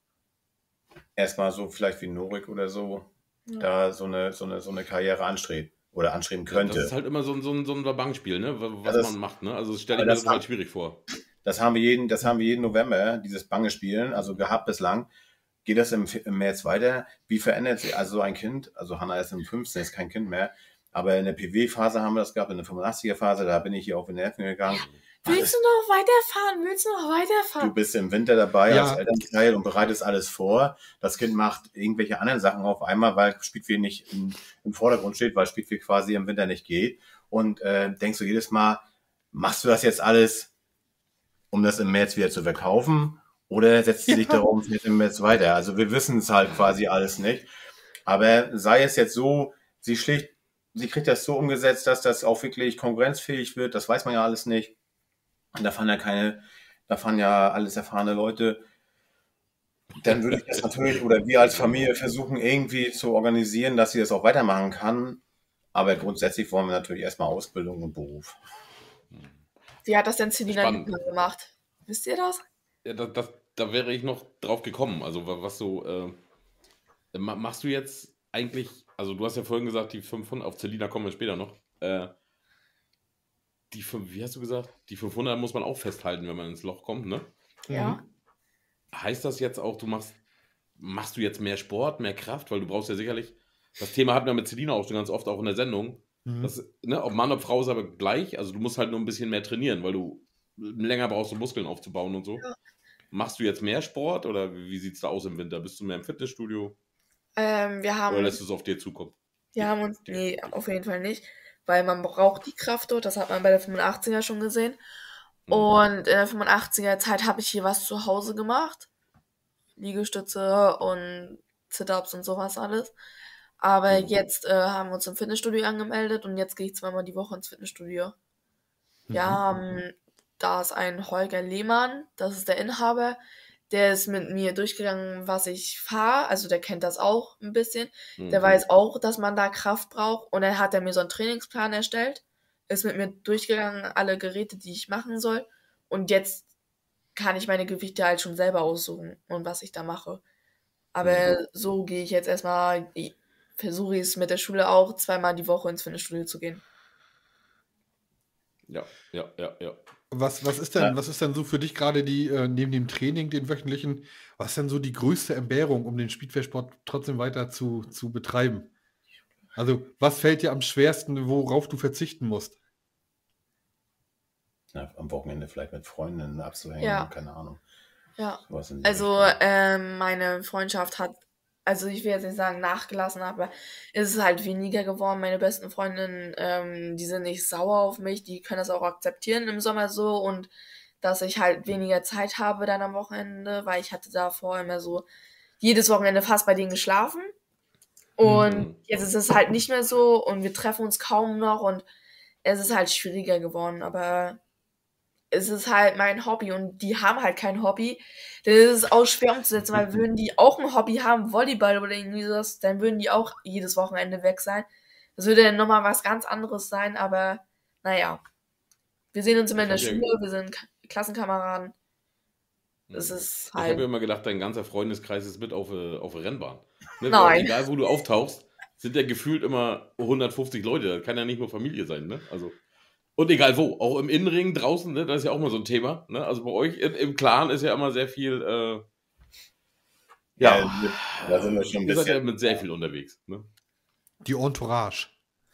erstmal so vielleicht wie Norik oder so Ja. da so eine, so eine, so eine Karriere anstrebt oder anstreben ja, das ist könnte. halt immer so ein, so ein, so ein Bankspiel, ne? wa- Was Ja, das- man macht, ne? Also das stelle aber ich mir das total haben- schwierig vor. Das haben wir jeden, das haben wir jeden November, dieses Bange Spielen, also gehabt bislang. Geht das im, im März weiter? Wie verändert sich also so ein Kind? Also Hanna ist im fünfzehn, ist kein Kind mehr. Aber in der P W-Phase haben wir das gehabt, in der fünfundachtziger-Phase, da bin ich hier auf den Nerven gegangen. Willst du noch weiterfahren? Willst du noch Du weiterfahren? bist im Winter dabei Ja. als Elternteil und bereitest alles vor. Das Kind macht irgendwelche anderen Sachen auf einmal, weil Speedway nicht im, im Vordergrund steht, weil Speedway quasi im Winter nicht geht. Und äh, denkst du jedes Mal, machst du das jetzt alles, um das im März wieder zu verkaufen? Oder setzt du dich Ja. darum, jetzt im März weiter? Also wir wissen es halt quasi alles nicht. Aber sei es jetzt so, sie schlicht, sie kriegt das so umgesetzt, dass das auch wirklich konkurrenzfähig wird, das weiß man ja alles nicht. Und da fahren ja keine, da fahren ja alles erfahrene Leute. Dann würde ich das natürlich, oder wir als Familie versuchen irgendwie zu organisieren, dass sie das auch weitermachen kann. Aber grundsätzlich wollen wir natürlich erstmal Ausbildung und Beruf. Wie hat das denn Selina Spannend. Lübner gemacht? Wisst ihr das? Ja, das, das, da wäre ich noch drauf gekommen. Also wa- was so, äh, ma- machst du jetzt eigentlich, also du hast ja vorhin gesagt, die fünfhundert, auf Selina kommen wir später noch. Äh, die fünf, wie hast du gesagt? Die fünfhundert muss man auch festhalten, wenn man ins Loch kommt, ne? Ja. Heißt das jetzt auch, du machst, machst du jetzt mehr Sport, mehr Kraft? Weil du brauchst ja sicherlich, das Thema hatten wir mit Selina auch schon ganz oft, auch in der Sendung. Mhm. Das, ne, ob Mann, ob Frau ist aber gleich. Also du musst halt nur ein bisschen mehr trainieren, weil du länger brauchst, um Muskeln aufzubauen und so. Ja. Machst du jetzt mehr Sport oder wie sieht es da aus im Winter? Bist du mehr im Fitnessstudio Ähm, wir oder haben, lässt du es auf dir zukommen? wir haben uns, nee, auf jeden Fall nicht, weil man braucht die Kraft dort, das hat man bei der fünfundachtziger schon gesehen. Mhm. Und in der fünfundachtziger Zeit habe ich hier was zu Hause gemacht. Liegestütze und Sit-Ups und sowas alles. Aber Mhm. jetzt äh, haben wir uns im Fitnessstudio angemeldet und jetzt gehe ich zweimal die Woche ins Fitnessstudio. Wir Mhm. haben, da ist ein Holger Lehmann, das ist der Inhaber, der ist mit mir durchgegangen, was ich fahre. Also der kennt das auch ein bisschen. Der Mhm. weiß auch, dass man da Kraft braucht. Und dann hat er mir so einen Trainingsplan erstellt. Ist mit mir durchgegangen, alle Geräte, die ich machen soll. Und jetzt kann ich meine Gewichte halt schon selber aussuchen und was ich da mache. Aber so gehe ich jetzt erstmal, ich- versuche ich es mit der Schule auch, zweimal die Woche ins Fitnessstudio zu gehen. Ja, ja, ja, ja. Was, was ist denn, Ja. was ist denn so für dich gerade die, äh, neben dem Training, den wöchentlichen, was ist denn so die größte Entbehrung, um den Speedway-Sport trotzdem weiter zu, zu betreiben? Also, was fällt dir am schwersten, worauf du verzichten musst? Ja, am Wochenende vielleicht mit Freundinnen abzuhängen, Ja. keine Ahnung. Ja. Sowas in der Also, Richtung. ähm, meine Freundschaft hat, also ich will jetzt nicht sagen nachgelassen, aber es ist halt weniger geworden. Meine besten Freundinnen, ähm, die sind nicht sauer auf mich, die können das auch akzeptieren im Sommer so und dass ich halt weniger Zeit habe dann am Wochenende, weil ich hatte davor immer so jedes Wochenende fast bei denen geschlafen. Und Mhm. jetzt ist es halt nicht mehr so und wir treffen uns kaum noch und es ist halt schwieriger geworden, aber es ist halt mein Hobby und die haben halt kein Hobby. Das ist auch schwer umzusetzen, weil würden die auch ein Hobby haben, Volleyball oder irgendwie sowas, dann würden die auch jedes Wochenende weg sein. Das würde dann nochmal was ganz anderes sein, aber naja. Wir sehen uns immer in der Ich hab ja- Schule, wir sind K- Klassenkameraden. Das Mhm. ist Ich habe halt. ja immer gedacht, dein ganzer Freundeskreis ist mit auf, äh, auf der Rennbahn. Ne? Nein. Egal, wo du auftauchst, sind ja gefühlt immer hundertfünfzig Leute. Das kann ja nicht nur Familie sein, ne? Also, und egal wo, auch im Innenring draußen, ne? Das ist ja auch mal so ein Thema. Ne? Also bei euch im, im Clan ist ja immer sehr viel. Äh, ja, Ja, da sind wir schon ein ihr seid ja bisschen. mit sehr viel unterwegs. Ne? Die Entourage.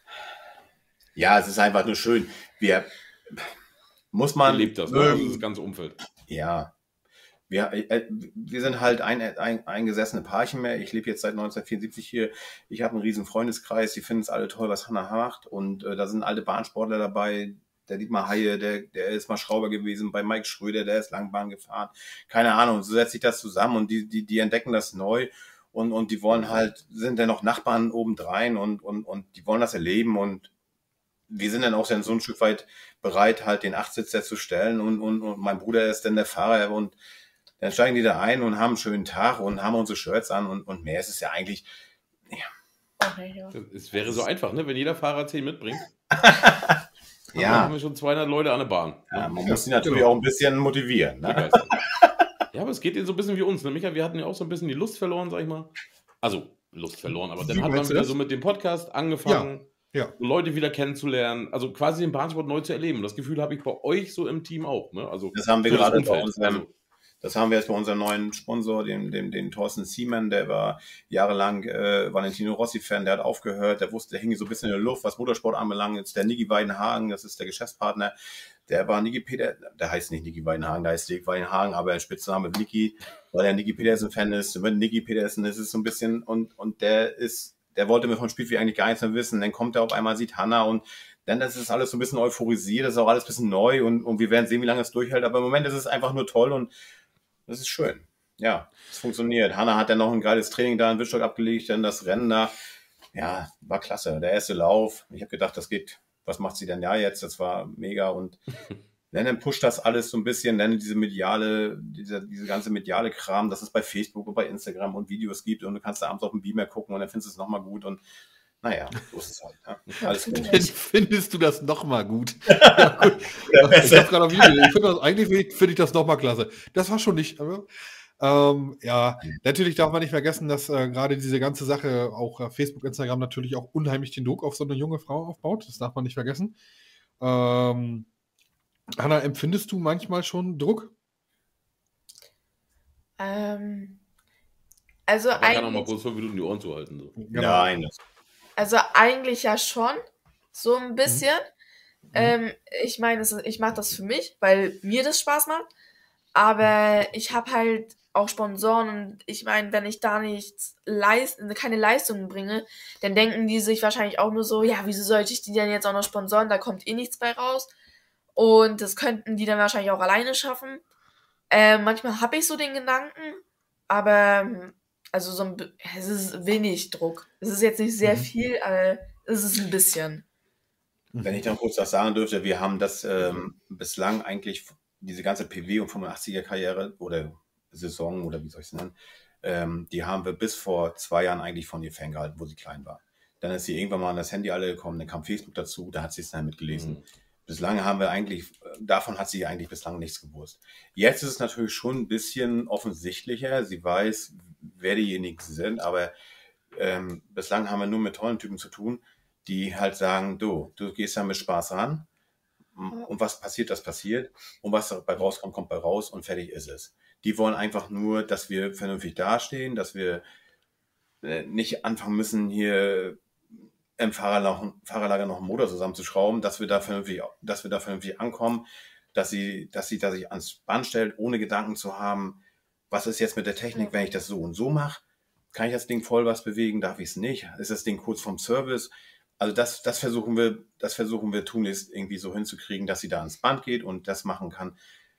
Ja, es ist einfach nur schön. Wir muss Ihr man lebt das, ne? Also mögen. das ganze Umfeld. Ja. Wir, äh, wir sind halt ein, ein, eingesessene Paarchen mehr. Ich lebe jetzt seit neunzehnhundertvierundsiebzig hier. Ich habe einen riesen Freundeskreis. Die finden es alle toll, was Hannah macht. Und äh, da sind alte Bahnsportler dabei. Der Dietmar Haie, der, der ist mal Schrauber gewesen. Bei Mike Schröder, der ist Langbahn gefahren. Keine Ahnung. So setzt sich das zusammen und die, die, die entdecken das neu. Und, und die wollen halt, sind dann noch Nachbarn obendrein und, und, und die wollen das erleben. Und wir sind dann auch dann so ein Stück weit bereit, halt den Achtsitzer zu stellen. Und, und, und mein Bruder ist dann der Fahrer. Und dann steigen die da ein und haben einen schönen Tag und haben unsere Shirts an und, und mehr ist es ja eigentlich. Okay, ja. Es wäre so einfach, ne? Wenn jeder Fahrer zehn mitbringt. Dann Ja, haben wir schon zweihundert Leute an der Bahn. ja, man muss sie natürlich auch ein bisschen motivieren. Ne? Begeistert. Ja, aber es geht ihnen so ein bisschen wie uns. Ne? Micha, wir hatten ja auch so ein bisschen die Lust verloren, sag ich mal. Also, Lust verloren, aber dann Wie hat man meinst du wieder das? so mit dem Podcast angefangen, Ja. so Leute wieder kennenzulernen, also quasi den Bahnsport neu zu erleben. Das Gefühl habe ich bei euch so im Team auch. Ne? Also, Das haben wir für das gerade bei Umfeld. unserem, Also, das haben wir jetzt bei unserem neuen Sponsor, dem, dem, dem Thorsten Siemann, der war jahrelang äh, Valentino Rossi-Fan, der hat aufgehört, der wusste, der hing so ein bisschen in der Luft, was Motorsport anbelangt. Jetzt der Niki Weidenhagen, das ist der Geschäftspartner, der war Niki Peter, der heißt nicht Niki Weidenhagen, der heißt Dirk Weidenhagen, aber der Spitzname Niki, weil er Niki Petersen-Fan ist. Mit Niki Petersen ist es so ein bisschen, und, und der ist, der wollte mir von Spielfeld eigentlich gar nichts mehr wissen. Dann kommt er auf einmal, sieht Hannah und dann das ist alles so ein bisschen euphorisiert, das ist auch alles ein bisschen neu und, und wir werden sehen, wie lange es durchhält. Aber im Moment ist es einfach nur toll und das ist schön. Ja, es funktioniert. Hannah hat dann noch ein geiles Training da in Wittstock abgelegt, dann das Rennen da. Ja, war klasse. Der erste Lauf. Ich habe gedacht, das geht, was macht sie denn ja jetzt? Das war mega und dann, dann pusht das alles so ein bisschen, dann diese mediale, diese, diese ganze mediale Kram, dass es bei Facebook und bei Instagram und Videos gibt und du kannst da abends auf dem Beamer gucken und dann findest du es nochmal gut und naja, so ist es halt. Ne? Alles gut. Dann findest du das nochmal gut. Ja, gut. Ich habe gerade auf YouTube, ich finde das, eigentlich finde ich, find ich das nochmal klasse. Das war schon nicht. Aber, ähm, ja, natürlich darf man nicht vergessen, dass äh, gerade diese ganze Sache, auch äh, Facebook, Instagram natürlich auch unheimlich den Druck auf so eine junge Frau aufbaut. Das darf man nicht vergessen. Ähm, Hannah, empfindest du manchmal schon Druck? Ähm, also man kann auch mal eigentlich, kurz fünf Minuten die Ohren zuhalten. So. Genau. Nein, das, also eigentlich ja schon, so ein bisschen. Mhm. Ähm, ich meine, es ist- ich mache das für mich, weil mir das Spaß macht. Aber ich habe halt auch Sponsoren und ich meine, wenn ich da nichts leist, keine Leistungen bringe, dann denken die sich wahrscheinlich auch nur so, ja, wieso sollte ich die denn jetzt auch noch sponsoren? Da kommt eh nichts bei raus. Und das könnten die dann wahrscheinlich auch alleine schaffen. Ähm, manchmal habe ich so den Gedanken, aber ähm, also so ein, bi- es ist wenig Druck. Es ist jetzt nicht sehr Mhm. viel, aber es ist ein bisschen. wenn ich dann kurz was sagen dürfte, wir haben das ähm, bislang eigentlich, diese ganze P W- und fünfundachtziger-Karriere oder Saison oder wie soll ich es nennen, ähm, die haben wir bis vor zwei Jahren eigentlich von ihr ferngehalten, wo sie klein war. Dann ist sie irgendwann mal an das Handy alle gekommen, dann kam Facebook dazu, da hat sie es dann mitgelesen. Mhm. Bislang haben wir eigentlich, davon hat sie eigentlich bislang nichts gewusst. Jetzt ist es natürlich schon ein bisschen offensichtlicher. Sie weiß, wer diejenigen sind, aber ähm, bislang haben wir nur mit tollen Typen zu tun, die halt sagen, du, du gehst da mit Spaß ran und was passiert, das passiert und was dabei rauskommt, kommt bei raus und fertig ist es. Die wollen einfach nur, dass wir vernünftig dastehen, dass wir äh, nicht anfangen müssen, hier im Fahrerlager, Fahrerlager noch einen Motor zusammenzuschrauben, dass wir da vernünftig, dass wir da vernünftig ankommen, dass sie, dass sie da sich ans Band stellt, ohne Gedanken zu haben, was ist jetzt mit der Technik, wenn ich das so und so mache? Kann ich das Ding voll was bewegen? Darf ich es nicht? Ist das Ding kurz vom Service? Also das, das versuchen wir, das versuchen wir tunlichst irgendwie so hinzukriegen, dass sie da ans Band geht und das machen kann,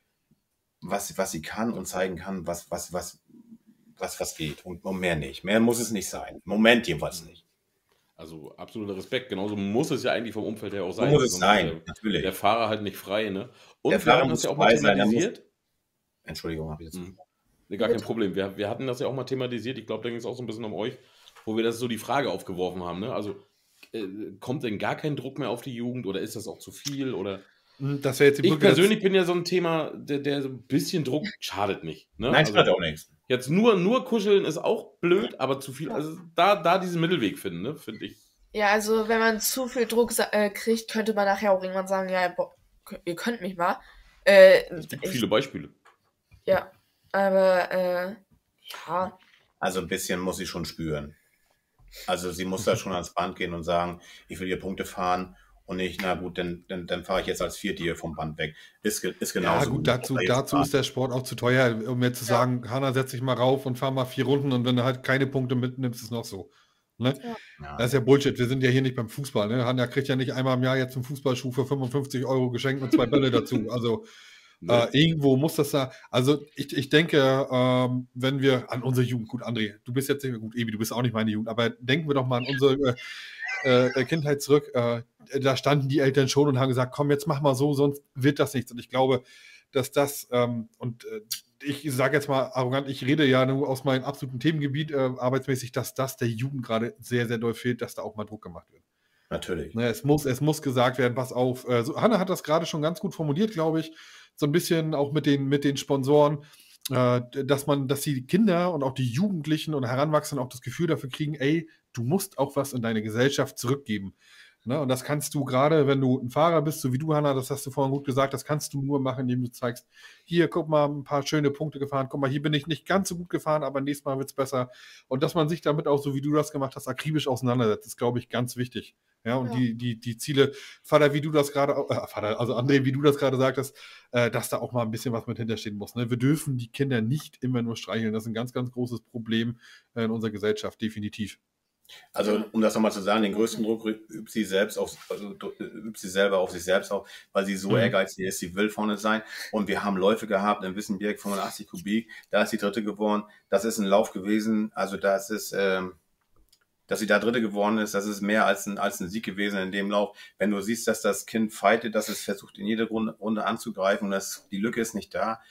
was, was sie kann und zeigen kann, was, was, was, was, was geht. Und, und mehr nicht. Mehr muss es nicht sein. Im Moment jedenfalls nicht. Also absoluter Respekt. Genauso muss es ja eigentlich vom Umfeld her auch So sein. muss es Sonst sein, ist der, natürlich. der Fahrer halt nicht frei, ne? Und Der wir Fahrer hatten muss das ja auch mal frei sein, der muss- thematisiert. Entschuldigung, habe ich jetzt. Mhm. Nee, gar kein Problem. Wir, wir hatten das ja auch mal thematisiert. Ich glaube, da ging es auch so ein bisschen um euch, wo wir das so die Frage aufgeworfen haben. Ne? Also äh, kommt denn gar kein Druck mehr auf die Jugend oder ist das auch zu viel? Oder Das wäre jetzt die ich Brücke. persönlich bin ja so ein Thema, der, der so ein bisschen Druck schadet nicht. Ne? Nein, also, schadet auch nichts. jetzt nur, nur kuscheln ist auch blöd, aber zu viel. Also da, da diesen Mittelweg finden, ne? Finde ich. Ja, also wenn man zu viel Druck sa- äh, kriegt, könnte man nachher auch irgendwann sagen, ja, boah, k- ihr könnt mich mal. Äh, Es gibt ich, viele Beispiele. ja, aber äh, ja, Also ein bisschen muss sie schon spüren. Also sie muss da schon ans Band gehen und sagen, ich will hier Punkte fahren und nicht, na gut, dann, dann, dann fahre ich jetzt als Vierte hier vom Band weg. Ist, ge- ist Ja, genauso. gut, dazu, dazu ist der Sport auch zu teuer, um jetzt zu Ja. sagen, Hanna, setz dich mal rauf und fahr mal vier Runden und wenn du halt keine Punkte mitnimmst, ist es noch so. Ne? Ja. Das ist ja Bullshit. Wir sind ja hier nicht beim Fußball. Ne? Hanna kriegt ja nicht einmal im Jahr jetzt einen Fußballschuh für fünfundfünfzig Euro geschenkt und zwei Bälle dazu. Also Ne? äh, irgendwo muss das da. Also ich, ich denke, ähm, wenn wir an unsere Jugend, gut, André, du bist jetzt nicht mehr gut, Ebi, du bist auch nicht meine Jugend, aber denken wir doch mal an unsere äh, äh, Kindheit zurück. Äh, da standen die Eltern schon und haben gesagt, komm, jetzt mach mal so, sonst wird das nichts. Und ich glaube, dass das, ähm, und äh, ich sage jetzt mal arrogant, ich rede ja nur aus meinem absoluten Themengebiet äh, arbeitsmäßig, dass das der Jugend gerade sehr, sehr doll fehlt, dass da auch mal Druck gemacht wird. Natürlich. Ne, es, muss, es muss gesagt werden, pass auf. Äh, so, Hanna hat das gerade schon ganz gut formuliert, glaube ich. So ein bisschen auch mit den, mit den Sponsoren, äh, dass man, dass die Kinder und auch die Jugendlichen und Heranwachsenden auch das Gefühl dafür kriegen, ey, du musst auch was in deine Gesellschaft zurückgeben. Ne? Und das kannst du gerade, wenn du ein Fahrer bist, so wie du, Hanna, das hast du vorhin gut gesagt, das kannst du nur machen, indem du zeigst, hier, guck mal, ein paar schöne Punkte gefahren, guck mal, hier bin ich nicht ganz so gut gefahren, aber nächstes Mal wird es besser. Und dass man sich damit auch, so wie du das gemacht hast, akribisch auseinandersetzt, ist, glaube ich, ganz wichtig. Ja, und Ja. Die, die, die Ziele, Vater, wie du das gerade, au- äh, Vater, also André, wie du das gerade sagtest, äh, dass da auch mal ein bisschen was mit hinterstehen muss. Ne? Wir dürfen die Kinder nicht immer nur streicheln. Das ist ein ganz, ganz großes Problem äh, in unserer Gesellschaft, definitiv. Also um das nochmal zu sagen, den größten Druck übt sie selbst auf, also übt sie selber auf sich selbst auf, weil sie so Mhm. ehrgeizig ist, sie will vorne sein. Und wir haben Läufe gehabt in Wissenberg, fünfundachtzig Kubik, da ist sie Dritte geworden. Das ist ein Lauf gewesen, also das ist, ähm, dass sie da Dritte geworden ist, das ist mehr als ein, als ein Sieg gewesen in dem Lauf. Wenn du siehst, dass das Kind fightet, dass es versucht, in jede Runde, Runde anzugreifen und dass die Lücke ist nicht da,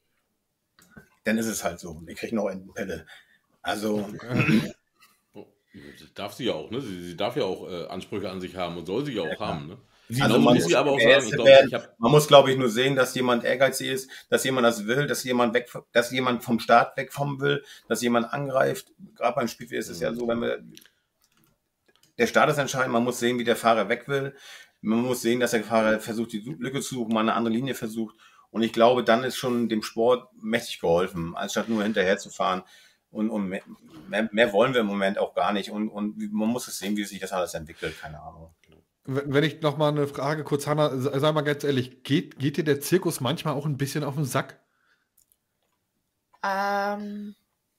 dann ist es halt so. Wir kriegen noch eine Pelle. Also, Oh, das darf sie ja auch, ne? Sie, sie darf ja auch äh, Ansprüche an sich haben und soll sie ja auch klar. haben, ne? also Also man muss sie aber auch der sagen, Erste ich glaube, werden. ich habe Man muss, glaube ich, nur sehen, dass jemand ehrgeizig ist, dass jemand das will, dass jemand weg, dass jemand vom Start wegkommen will, dass jemand angreift. Gerade beim Spiel ist es ja so, wenn wir, der Start ist entscheidend, man muss sehen, wie der Fahrer weg will. Man muss sehen, dass der Fahrer versucht, die Lücke zu suchen, mal eine andere Linie versucht. Und ich glaube, dann ist schon dem Sport mächtig geholfen, anstatt nur hinterher zu fahren. Und, und mehr, mehr, mehr wollen wir im Moment auch gar nicht. Und, und man muss es sehen, wie sich das alles entwickelt. Keine Ahnung. Wenn wenn ich noch mal eine Frage kurz, Hanna, se- sei mal ganz ehrlich, geht, geht dir der Zirkus manchmal auch ein bisschen auf den Sack? ähm,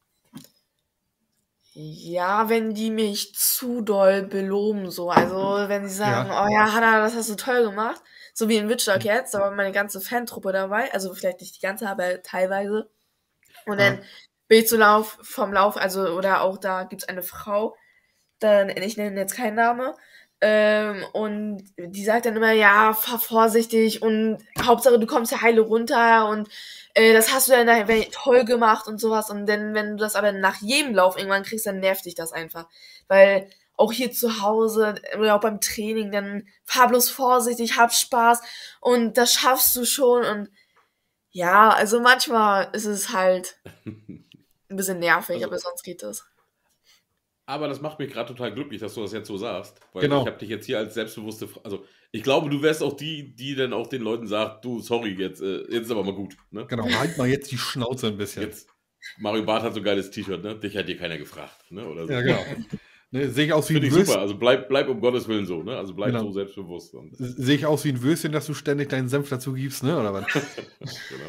ja, wenn die mich zu doll beloben, so. Also, wenn sie sagen, Ja. oh ja, Hannah, das hast du toll gemacht. So wie in Wittstock jetzt, da war meine ganze Fantruppe dabei. Also, vielleicht nicht die ganze, aber teilweise. Und dann Ja. bin ich zu Lauf, vom Lauf, also, oder auch da gibt's eine Frau, dann, ich nenne jetzt keinen Namen, Ähm, und die sagt dann immer, ja, fahr vorsichtig und Hauptsache du kommst ja heile runter und äh, das hast du dann nachher toll gemacht und sowas. Und dann, wenn du das aber nach jedem Lauf irgendwann kriegst, dann nervt dich das einfach. Weil auch hier zu Hause oder auch beim Training, dann fahr bloß vorsichtig, hab Spaß und das schaffst du schon. Und ja, also manchmal ist es halt ein bisschen nervig, Also- aber sonst geht es. Aber das macht mich gerade total glücklich, dass du das jetzt so sagst. Weil Genau. ich habe dich jetzt hier als selbstbewusste... Fra- Also, ich glaube, du wärst auch die, die dann auch den Leuten sagt, du, sorry, jetzt, äh, jetzt ist aber mal gut. Ne? Genau, halt mal jetzt die Schnauze ein bisschen. Jetzt, Mario Barth hat so ein geiles T-Shirt, ne? Dich hat dir keiner gefragt. Ne? Oder so. Ja, genau. Ne, sehe ich aus wie Finde ein ich super. Würstchen, Also bleib, bleib um Gottes Willen so, ne? Also bleib Genau. so selbstbewusst. Und, sehe ich aus wie ein Würstchen, dass du ständig deinen Senf dazu gibst, ne? Oder was? genau.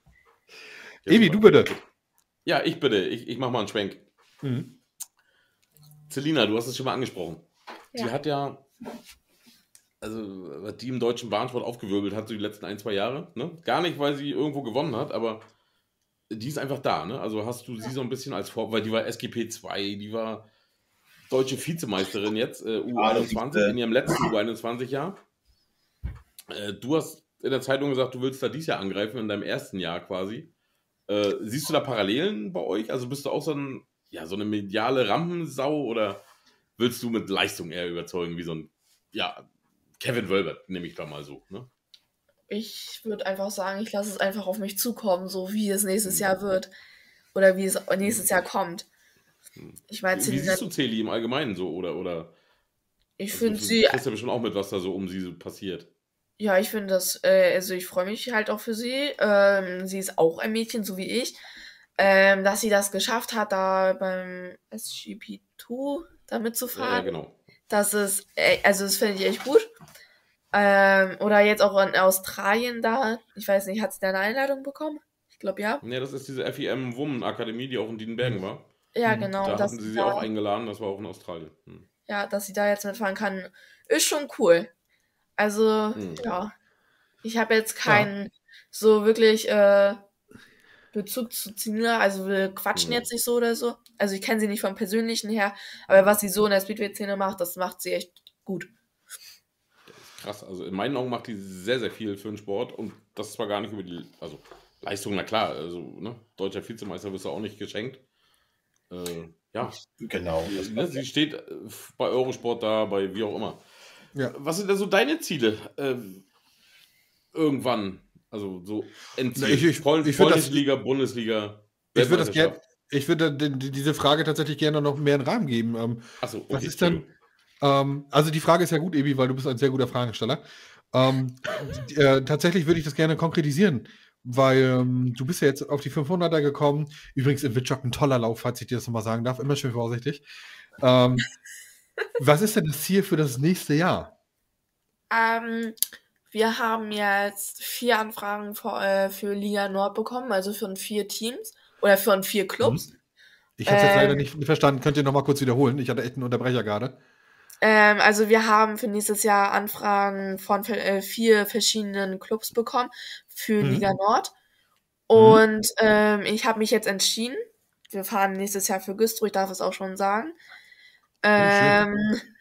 Evi, super. du bitte. Ja, ich bitte. Ich, ich mach mal einen Schwenk. Mhm. Celina, du hast es schon mal angesprochen. Ja. Die hat ja, also was die im deutschen Bahnsport aufgewirbelt hat, so die letzten ein, zwei Jahre. Ne? Gar nicht, weil sie irgendwo gewonnen hat, aber die ist einfach da. Ne? Also hast du sie so ein bisschen als Vor... Weil die war S G P zwei, die war deutsche Vizemeisterin jetzt, äh, U einundzwanzig, in ihrem letzten U einundzwanzig-Jahr. Äh, du hast in der Zeitung gesagt, du willst da dieses Jahr angreifen, in deinem ersten Jahr quasi. Äh, siehst du da Parallelen bei euch? Also bist du auch so, ein, ja, so eine mediale Rampensau oder willst du mit Leistung eher überzeugen, wie so ein, ja, Kevin Wölbert, nehme ich da mal so, ne? Ich würde einfach sagen, ich lasse es einfach auf mich zukommen, so wie es nächstes Jahr wird. Oder wie es nächstes Jahr kommt. Ich meine, Wie Celina, siehst du Celi im Allgemeinen so, oder, oder ich also, finde du sie, kriegst ja bestimmt auch mit, was da so um sie so passiert. ja, ich finde das, äh, also ich freue mich halt auch für sie. Ähm, sie ist auch ein Mädchen, so wie ich. Ähm, dass sie das geschafft hat, da beim S G P zwei da Ja, mitzufahren. ja, genau. Das ist, äh, also das finde ich echt gut. Ähm, oder jetzt auch in Australien da, ich weiß nicht, hat sie da eine Einladung bekommen? Ich glaube ja. Ja, das ist diese F I M Women Akademie, die auch in Dienbergen war. Ja, Mhm. genau. Da dass hatten sie sie sie da, auch eingeladen, das war auch in Australien. Hm. ja, dass sie da jetzt mitfahren kann, ist schon cool. Also, Hm. ja. Ich habe jetzt keinen so wirklich äh, Bezug zu Zina, also wir quatschen Hm. jetzt nicht so oder so. Also ich kenne sie nicht vom Persönlichen her, aber was sie so in der Speedway-Szene macht, das macht sie echt gut. Krass, also in meinen Augen macht die sehr, sehr viel für den Sport und das zwar gar nicht über die, also Leistung, na klar, also ne, deutscher Vizemeister wirst du auch nicht geschenkt. Äh, ja, Genau. die, ne, sie steht äh, bei Eurosport da, bei wie auch immer. Ja. Was sind da so deine Ziele? Äh, irgendwann, also so Endziel. Na, ich- ich- Pol ich würd das- polnische Liga, Bundesliga, Ich würde das gerne, Weltmeisterschaft. ich würde d- d- diese Frage tatsächlich gerne noch mehr einen Rahmen geben. Ähm, Achso, okay, was ist denn, Entschuldigung. ähm, also die Frage ist ja gut, Ebi, weil du bist ein sehr guter Fragesteller. Ähm, d- äh, tatsächlich würde ich das gerne konkretisieren, weil ähm, du bist ja jetzt auf die fünfhunderter gekommen. Übrigens im Witchock ein toller Lauf, falls ich dir das nochmal sagen darf. Immer schön vorsichtig. Ähm, was ist denn das Ziel für das nächste Jahr? Ähm, wir haben jetzt vier Anfragen für, äh, für Liga Nord bekommen, also für vier Teams oder für vier Clubs. Ich habe es jetzt Ähm. leider nicht verstanden. Könnt ihr nochmal kurz wiederholen? Ich hatte echt einen Unterbrecher gerade. Ähm, also wir haben für nächstes Jahr Anfragen von äh, vier verschiedenen Clubs bekommen für Mhm. Liga Nord. Und ähm, ich habe mich jetzt entschieden. Wir fahren nächstes Jahr für Güstrow, ich darf es auch schon sagen. Ähm,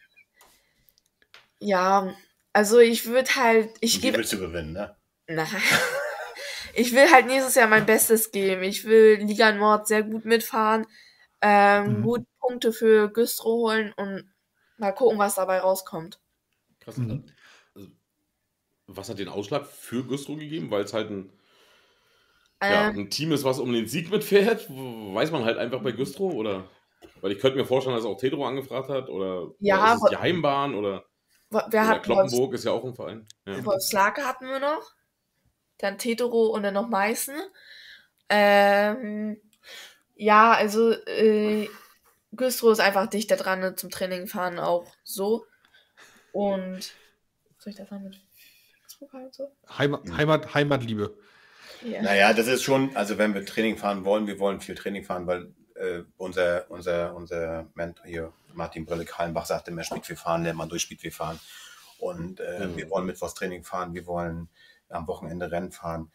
ja, also ich würde halt, ich Die gebe, willst du gewinnen, ne? nein, ich will halt nächstes Jahr mein Bestes geben. Ich will Liga Nord sehr gut mitfahren, ähm, Mhm. gut Punkte für Güstrow holen und mal gucken, was dabei rauskommt. Krass. Mhm. Also, was hat den Ausschlag für Güstrow gegeben? Weil es halt ein, ja, Ähm, ein Team ist, was um den Sieg mitfährt? Weiß man halt einfach bei Güstrow? Oder? Weil ich könnte mir vorstellen, dass auch Tedro angefragt hat. Oder, Ja, oder ist es aber- die Heimbahn? Oder, wir oder hatten Wolfs Kloppenburg ist ja auch ein Verein. Ja. Wolfslake hatten wir noch, dann Tetero und dann noch Meißen. Ähm, ja, also äh, Güstrow ist einfach dichter dran, ne, zum Training fahren auch so. Und soll ich das sagen mit Fixpokal und so? Heimat, Mhm. Heimat, Heimatliebe. Ja. Naja, das ist schon, also wenn wir Training fahren wollen, wir wollen viel Training fahren, weil äh, unser, unser, unser Mentor hier, Martin Brille-Kallenbach, sagte immer, Speedway fahren, lernt man durch Speedway fahren. Und äh, Mhm. wir wollen Mittwochs Training fahren, wir wollen am Wochenende Rennen fahren.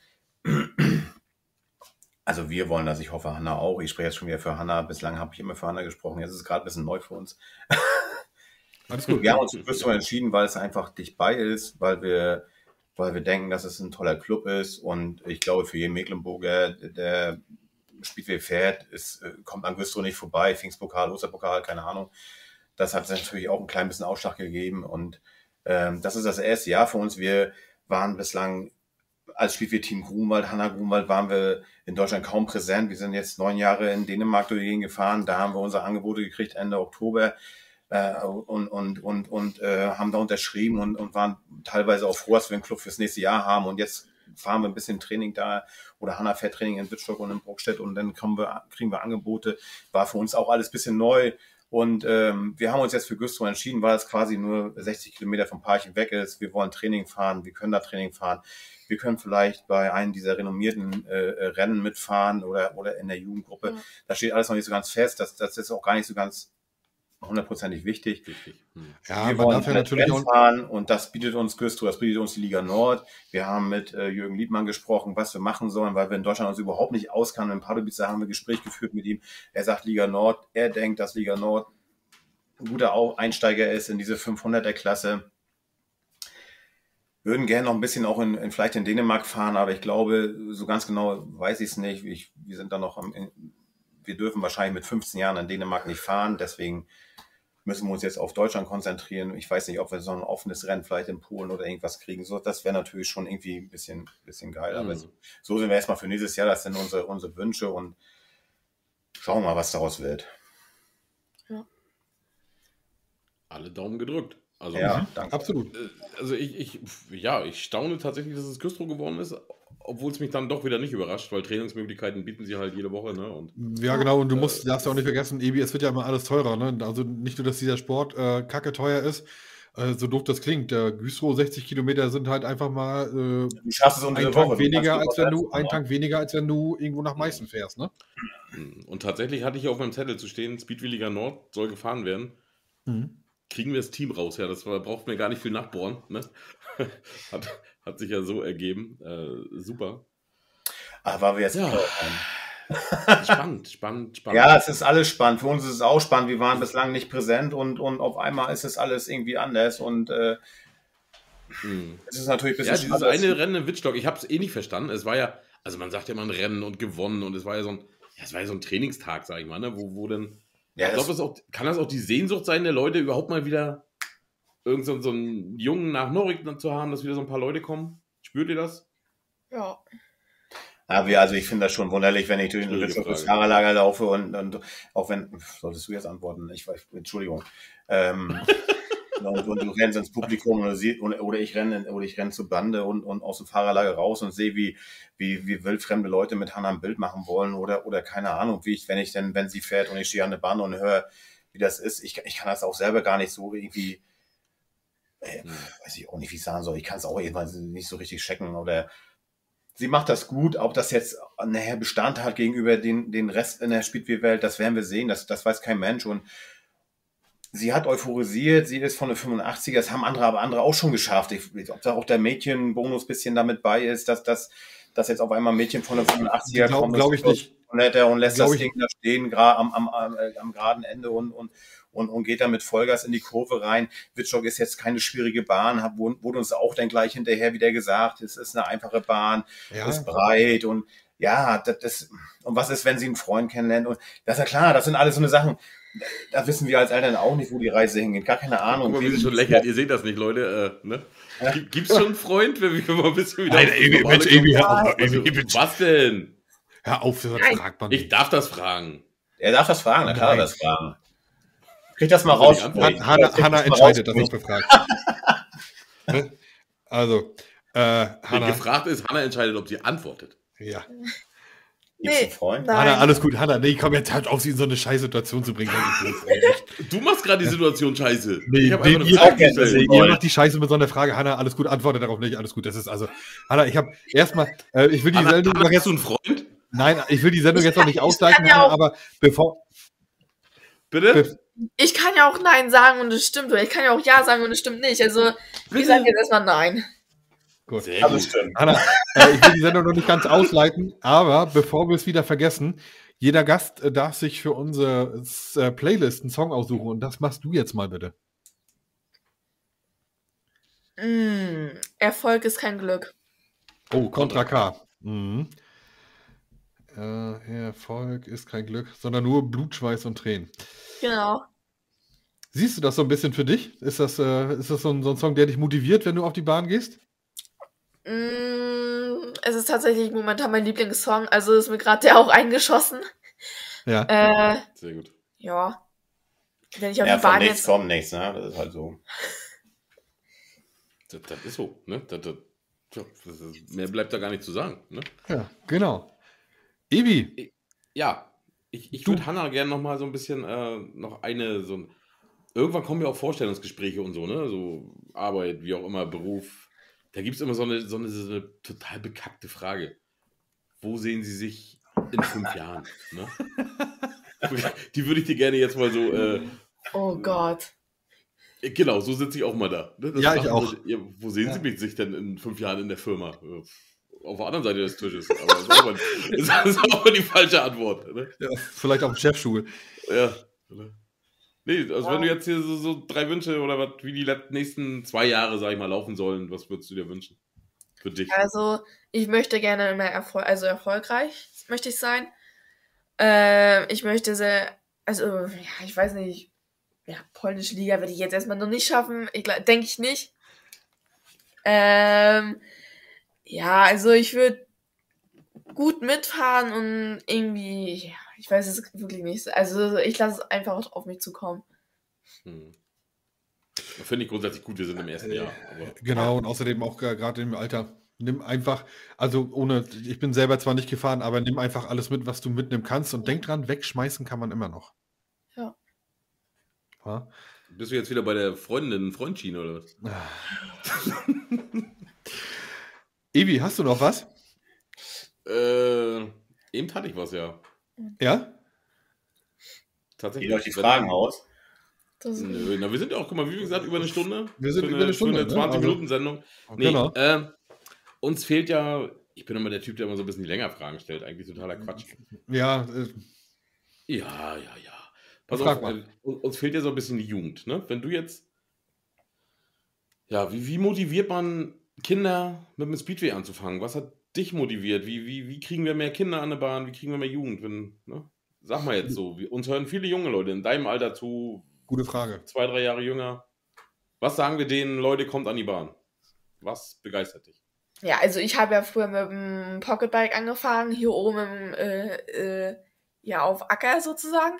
Also wir wollen das, ich hoffe Hanna auch. Ich spreche jetzt schon wieder für Hanna. Bislang habe ich immer für Hanna gesprochen, jetzt ist es gerade ein bisschen neu für uns. Alles gut. Wir haben uns für Güstrow entschieden, weil es einfach dicht bei ist, weil wir, weil wir denken, dass es ein toller Club ist und ich glaube, für jeden Mecklenburger, der Speedway fährt, ist, kommt an Güstrow nicht vorbei, Pfingstpokal, Osterpokal, keine Ahnung. Das hat natürlich auch ein klein bisschen Ausschlag gegeben und ähm, das ist das erste Jahr für uns. Wir waren bislang als Speedway-Team Grunwald, Hanna Grunwald, waren wir in Deutschland kaum präsent. Wir sind jetzt neun Jahre in Dänemark durch die Gegend gefahren. Da haben wir unsere Angebote gekriegt Ende Oktober äh, und, und, und, und äh, haben da unterschrieben und, und waren teilweise auch froh, dass wir einen Club fürs nächste Jahr haben. Und jetzt fahren wir ein bisschen Training da oder Hanna fährt Training in Wittstock und in Bruckstedt und dann kommen wir, kriegen wir Angebote. War für uns auch alles ein bisschen neu. Und ähm, wir haben uns jetzt für Güstrow entschieden, weil es quasi nur sechzig Kilometer vom Parchen weg ist. Wir wollen Training fahren, wir können da Training fahren. Wir können vielleicht bei einem dieser renommierten äh, Rennen mitfahren oder, oder in der Jugendgruppe. Ja. Da steht alles noch nicht so ganz fest. Das, das ist auch gar nicht so ganz hundertprozentig wichtig. Hm. Ja, wir man wollen darf ja halt natürlich Rennen auch. fahren und das bietet uns Güstrow, das bietet uns die Liga Nord. Wir haben mit äh, Jürgen Liebmann gesprochen, was wir machen sollen, weil wir in Deutschland uns überhaupt nicht auskennen. In Pardubice haben wir ein Gespräch geführt mit ihm. Er sagt Liga Nord. Er denkt, dass Liga Nord ein guter Einsteiger ist in diese fünfhunderter-Klasse. Würden gerne noch ein bisschen auch in, in vielleicht in Dänemark fahren, aber ich glaube, so ganz genau weiß ich es nicht. Ich, wir sind da noch am, in, wir dürfen wahrscheinlich mit fünfzehn Jahren in Dänemark nicht fahren, deswegen müssen wir uns jetzt auf Deutschland konzentrieren. Ich weiß nicht, ob wir so ein offenes Rennen vielleicht in Polen oder irgendwas kriegen. So, das wäre natürlich schon irgendwie ein bisschen, bisschen geil. Mhm. Aber so, so sind wir erstmal für nächstes Jahr. Das sind unsere, unsere Wünsche und schauen wir mal, was daraus wird. Ja. Alle Daumen gedrückt. Also, ja, danke. Absolut. Also ich, ich, ja, ich staune tatsächlich, dass es Güstrow geworden ist, obwohl es mich dann doch wieder nicht überrascht, weil Trainingsmöglichkeiten bieten sie halt jede Woche, ne? Und, Ja, genau, und du musst, darfst ja auch nicht vergessen, Ebi, es wird ja immer alles teurer, ne? Also nicht nur, dass dieser Sport äh, kacke teuer ist, äh, so doof das klingt. Der Güstrow sechzig Kilometer sind halt einfach mal äh, du schaffst es unter ein der Tag Woche. weniger, als wenn du, setzen, ein Tag weniger, als wenn du irgendwo nach Meißen fährst, ne? und tatsächlich hatte ich auf meinem Zettel zu stehen, Speedway Liga Nord soll gefahren werden. Mhm. Kriegen wir das Team raus, ja, das war, braucht mir gar nicht viel nachbohren, ne? hat, hat sich ja so ergeben. Äh, super. Ach, war wir jetzt Ja. Spannend, spannend, spannend. Ja, es ist alles spannend. Für uns ist es auch spannend. Wir waren bislang nicht präsent und, und auf einmal ist es alles irgendwie anders und äh, hm. es ist natürlich ein bisschen Ja, dieses spannend. eine Rennen in Wittstock, ich habe es eh nicht verstanden. Es war ja, also man sagt ja immer ein Rennen und gewonnen und es war ja so ein, ja, es war ja so ein Trainingstag, sag ich mal, ne? Wo, wo denn, Ja, ich das, glaube, das auch, kann das auch die Sehnsucht sein, der Leute überhaupt mal wieder irgend so, so einen Jungen nach Norwich zu haben, dass wieder so ein paar Leute kommen? Spürt ihr das? Ja. ja, wir, also ich finde das schon wunderlich, wenn ich durch ein Schwierige Wittstockes Frage. Fahrerlager laufe und, und auch wenn, solltest du jetzt antworten, ich weiß, Entschuldigung. Ähm, und, und du rennst ins Publikum oder, sie, oder, oder ich renne oder ich renne zur Bande und, und aus dem Fahrerlager raus und sehe, wie, wie, wie wildfremde Leute mit Hannah ein Bild machen wollen oder, oder keine Ahnung, wie ich, wenn ich denn, wenn sie fährt und ich stehe an der Bande und höre, wie das ist. Ich, ich kann das auch selber gar nicht so irgendwie, äh, weiß ich auch nicht, wie ich sagen soll. Ich kann es auch irgendwann nicht so richtig checken oder sie macht das gut, ob das jetzt nachher Bestand hat gegenüber den, den Rest in der Speedway-Welt, das werden wir sehen, das, das weiß kein Mensch und sie hat euphorisiert, sie ist von der fünfundachtziger, das haben andere, aber andere auch schon geschafft. Ich, ob da auch der Mädchenbonus ein bisschen damit bei ist, dass, dass, dass jetzt auf einmal ein Mädchen von der fünfundachtziger Glaub- kommt glaub ich nicht. und, und lässt Glaub das ich- Ding da stehen, gra- am, am, am, äh, am geraden Ende und, und, und, und geht da mit Vollgas in die Kurve rein. Wittstock ist jetzt keine schwierige Bahn, hat, wurde uns auch dann gleich hinterher wieder gesagt, es ist eine einfache Bahn, Ja. ist breit und ja, das, das, und was ist, wenn sie einen Freund kennenlernt? Und das ist ja klar, das sind alles so eine Sachen, da wissen wir als Eltern auch nicht, wo die Reise hingeht. Gar keine Ahnung. Guck mal, wie sie schon lächelt. Ihr seht das nicht, Leute. Äh, ne? Ja. Gibt- Gibt's schon einen Freund, wenn wir mal ein bisschen wieder Nein, auf die Ebi, normale Mensch, Ebi, kommen? hör auf, Also, Ebi, Mensch. was denn? Hör auf, das Nein. fragt man Ich nicht. darf das fragen. Er darf das fragen, na klar, Nein. das fragen. Krieg das mal Also raus. die Antwort- Sprich. Han- Hanna, Krieg Hanna das mal entscheidet, das raus, auch gefragt. Ne? Also, äh, Wenn Hanna, gefragt ist, Hanna entscheidet, ob sie antwortet. ja. Gibt's einen Freund? Nein. Hanna, alles gut. Hanna, nee, komm jetzt halt auf, sie in so eine Scheißsituation zu bringen. Das ist echt. Du machst gerade die Situation scheiße. Nee, ich habe nee, einfach eine ihr- Frage okay, gestellt. deswegen- Ihr macht die Scheiße mit so einer Frage. Hanna, alles gut, antwortet darauf nicht. Alles gut, das ist also. Hanna, ich habe erstmal, äh, ich will die Hanna, Sendung Hanna, noch hast jetzt. du einen Freund? Nein, ich will die Sendung Ich jetzt noch kann- nicht ich ausleiten, kann ja Hanna, auch- aber bevor. Bitte? Be- Ich kann ja auch Nein sagen und es stimmt. Oder ich kann ja auch Ja sagen und es stimmt nicht. Also, ich sage jetzt erstmal Nein. Gut. Sehr Also gut. stimmt. Hanna, äh, ich will die Sendung noch nicht ganz ausleiten, aber bevor wir es wieder vergessen, jeder Gast äh, darf sich für unsere äh, Playlist einen Song aussuchen und das machst du jetzt mal bitte. Mm, Erfolg ist kein Glück. Oh, Contra K. Mhm. Äh, Erfolg ist kein Glück, sondern nur Blut, Schweiß und Tränen. Genau. Siehst du das so ein bisschen für dich? Ist das, äh, ist das so ein, so ein Song, der dich motiviert, wenn du auf die Bahn gehst? Mm, es ist tatsächlich momentan mein Lieblingssong, also ist mir gerade der auch eingeschossen. Ja. Äh, Sehr gut. ja. Wenn ich auf Ja, die von Bahn nichts jetzt. kommt nichts, ne? Das ist halt so. Das, das ist so, ne? Das, das, tja, das ist, mehr bleibt da gar nicht zu sagen, ne? Ja, genau. Evi, Ja, ich, ich Du- würde Hannah gerne noch mal so ein bisschen äh, noch eine, so ein, irgendwann kommen ja auch Vorstellungsgespräche und so, ne? So Arbeit, wie auch immer, Beruf. Da gibt es immer so eine, so, eine, so eine total bekackte Frage. Wo sehen Sie sich in fünf Jahren? Ne? Die würde ich dir gerne jetzt mal so, äh, Oh Gott. genau, so sitze ich auch mal da. Ne? Das Ja, ich fragen auch. Leute, ja, wo sehen Sie Ja. mich sich denn in fünf Jahren in der Firma? Äh, Auf der anderen Seite des Tisches. Aber das ist auch mal, das ist auch mal die falsche Antwort. Ne? ja, vielleicht auf dem Chefstuhl. Ja. Nee, also wenn du jetzt hier so, so drei Wünsche oder was, wie die let- nächsten zwei Jahre, sag ich mal, laufen sollen, was würdest du dir wünschen? Für dich. Also, ich möchte gerne mehr Erfolg, also erfolgreich möchte ich sein. Ähm, ich möchte sehr, also, ja, ich weiß nicht, ja, polnische Liga werde ich jetzt erstmal noch nicht schaffen. Ich denke ich nicht. Ähm, ja, also ich würde gut mitfahren und irgendwie, ja, ich weiß es wirklich nicht. Also ich lasse es einfach auf mich zukommen. Hm. Finde ich grundsätzlich gut, wir sind im ersten Jahr. Aber Genau, und außerdem auch gra- gerade im Alter. Nimm einfach, also ohne, ich bin selber zwar nicht gefahren, aber nimm einfach alles mit, was du mitnehmen kannst und denk dran, wegschmeißen kann man immer noch. Ja. Ja? bist du jetzt wieder bei der Freundin, Freundschiene oder was? Evi, hast du noch was? Äh, eben hatte ich was, ja. Ja? Tatsächlich. Geht euch die Wenn- Fragen aus? Das, Nö, na, wir sind ja auch, guck mal, wie gesagt, über eine Stunde. Wir sind für über eine, eine Stunde, Für eine ne? Also- zwanzig-Minuten-Sendung. Nee, Genau. äh, uns fehlt ja, ich bin immer der Typ, der immer so ein bisschen länger Fragen stellt. Eigentlich totaler Quatsch. Ja, äh, Ja, ja, ja. Pass Frag auf, mal. äh, uns fehlt ja so ein bisschen die Jugend, ne? Wenn du jetzt, ja, wie, wie motiviert man Kinder mit dem Speedway anzufangen? Was hat dich motiviert? Wie, wie, wie kriegen wir mehr Kinder an der Bahn? Wie kriegen wir mehr Jugend? Wenn, ne? Sag mal jetzt so, wir, uns hören viele junge Leute in deinem Alter zu, gute Frage. zwei, drei Jahre jünger. Was sagen wir denen, Leute, kommt an die Bahn? Was begeistert dich? ja, also ich habe ja früher mit dem Pocketbike angefangen, hier oben im, äh, äh, ja, auf Acker sozusagen.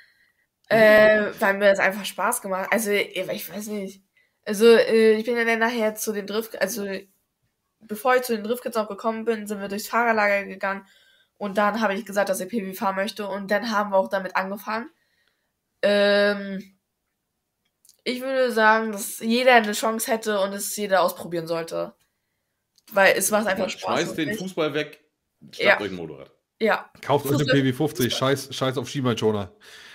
Äh, weil mir das einfach Spaß gemacht. Also, ich weiß nicht. Also, äh, ich bin ja dann nachher zu den Drift, also bevor ich zu den Driftkids noch gekommen bin, sind wir durchs Fahrerlager gegangen und dann habe ich gesagt, dass ich P W fahren möchte und dann haben wir auch damit angefangen. Ähm, ich würde sagen, dass jeder eine Chance hätte und es jeder ausprobieren sollte. Weil es macht einfach Man Spaß. schmeißt den wirklich. Fußball weg, schnappt Ja. euch ein Motorrad. Ja, Kauft euch eine Fußball- P W fünfzig, scheiß, scheiß auf Schienbeinschoner.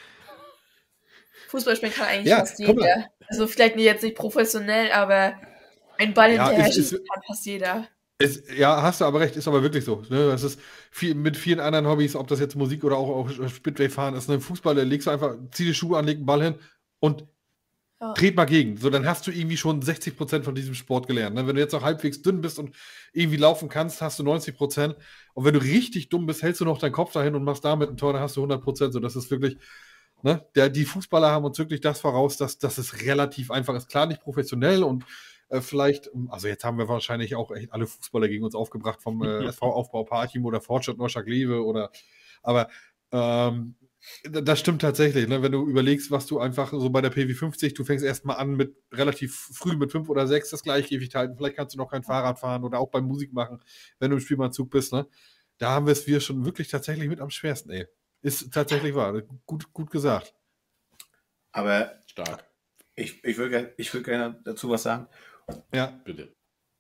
Fußball spielen kann eigentlich Ja, fast guck mal. jeder. Also vielleicht nicht- jetzt nicht professionell, aber ein Ball Ja, hinterher es ist- schießen kann fast jeder. Es, ja, hast du aber recht, ist aber wirklich so. Ne? Das ist viel, mit vielen anderen Hobbys, ob das jetzt Musik oder auch, auch Speedway fahren ist, ne? Fußball, da legst du einfach, zieh die Schuhe an, leg einen Ball hin und Ja. dreht mal gegen. So, dann hast du irgendwie schon sechzig Prozent von diesem Sport gelernt. Ne? Wenn du jetzt noch halbwegs dünn bist und irgendwie laufen kannst, hast du neunzig Prozent. Und wenn du richtig dumm bist, hältst du noch deinen Kopf dahin und machst damit ein Tor, dann hast du hundert Prozent. So, das ist wirklich, ne? Der, die Fußballer haben uns wirklich das voraus, dass, dass es relativ einfach ist. Klar, nicht professionell und äh, vielleicht, also jetzt haben wir wahrscheinlich auch echt alle Fußballer gegen uns aufgebracht, vom äh, S V-Aufbau Parchim oder Fortschritt Neuschlag-Lewe oder, aber ähm, das stimmt tatsächlich, ne? Wenn du überlegst, was du einfach so bei der P W fünfzig, du fängst erstmal an mit relativ früh mit fünf oder sechs das Gleichgewicht halten, vielleicht kannst du noch kein Fahrrad fahren oder auch beim Musik machen, wenn du im Spielmannzug bist, ne? Da haben wir es wir schon wirklich tatsächlich mit am schwersten, ey. Ist tatsächlich wahr, gut, gut gesagt. Aber Stark, ich, ich würde gerne ich würd gerne dazu was sagen. Ja, bitte.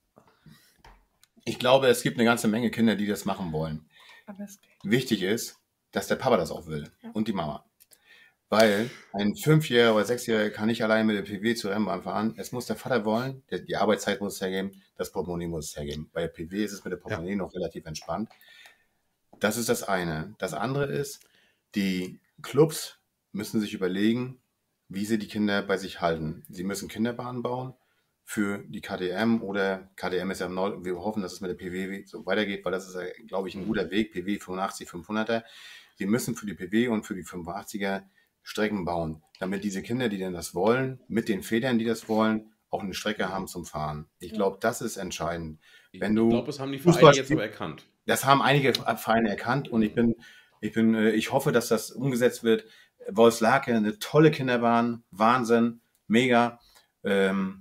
Ich glaube, es gibt eine ganze Menge Kinder, die das machen wollen. Aber es geht. Wichtig ist, dass der Papa das auch will und die Mama. Weil ein Fünfjähriger oder Sechsjähriger kann nicht allein mit der P W zur Rennbahn fahren. Es muss der Vater wollen, der, die Arbeitszeit muss es hergeben, das Portemonnaie muss es hergeben. Bei der P W ist es mit der Portemonnaie noch relativ entspannt. Das ist das eine. Das andere ist, die Clubs müssen sich überlegen, wie sie die Kinder bei sich halten. Sie müssen Kinderbahnen bauen für die K T M oder K T M ist ja neu, wir hoffen, dass es mit der P W so weitergeht, weil das ist, ja, glaube ich, ein guter Weg, P W fünfundachtzig, fünfhunderter. Wir müssen für die P W und für die fünfundachtziger Strecken bauen, damit diese Kinder, die denn das wollen, mit den Vätern, die das wollen, auch eine Strecke haben zum Fahren. Ich glaube, das ist entscheidend. Wenn du ich glaube, das haben die Fußball Vereine jetzt spielst- aber erkannt. Das haben einige Vereine erkannt und ich bin, ich bin, äh, ich hoffe, dass das umgesetzt wird. Wolfslake, eine tolle Kinderbahn, Wahnsinn, mega. Ähm,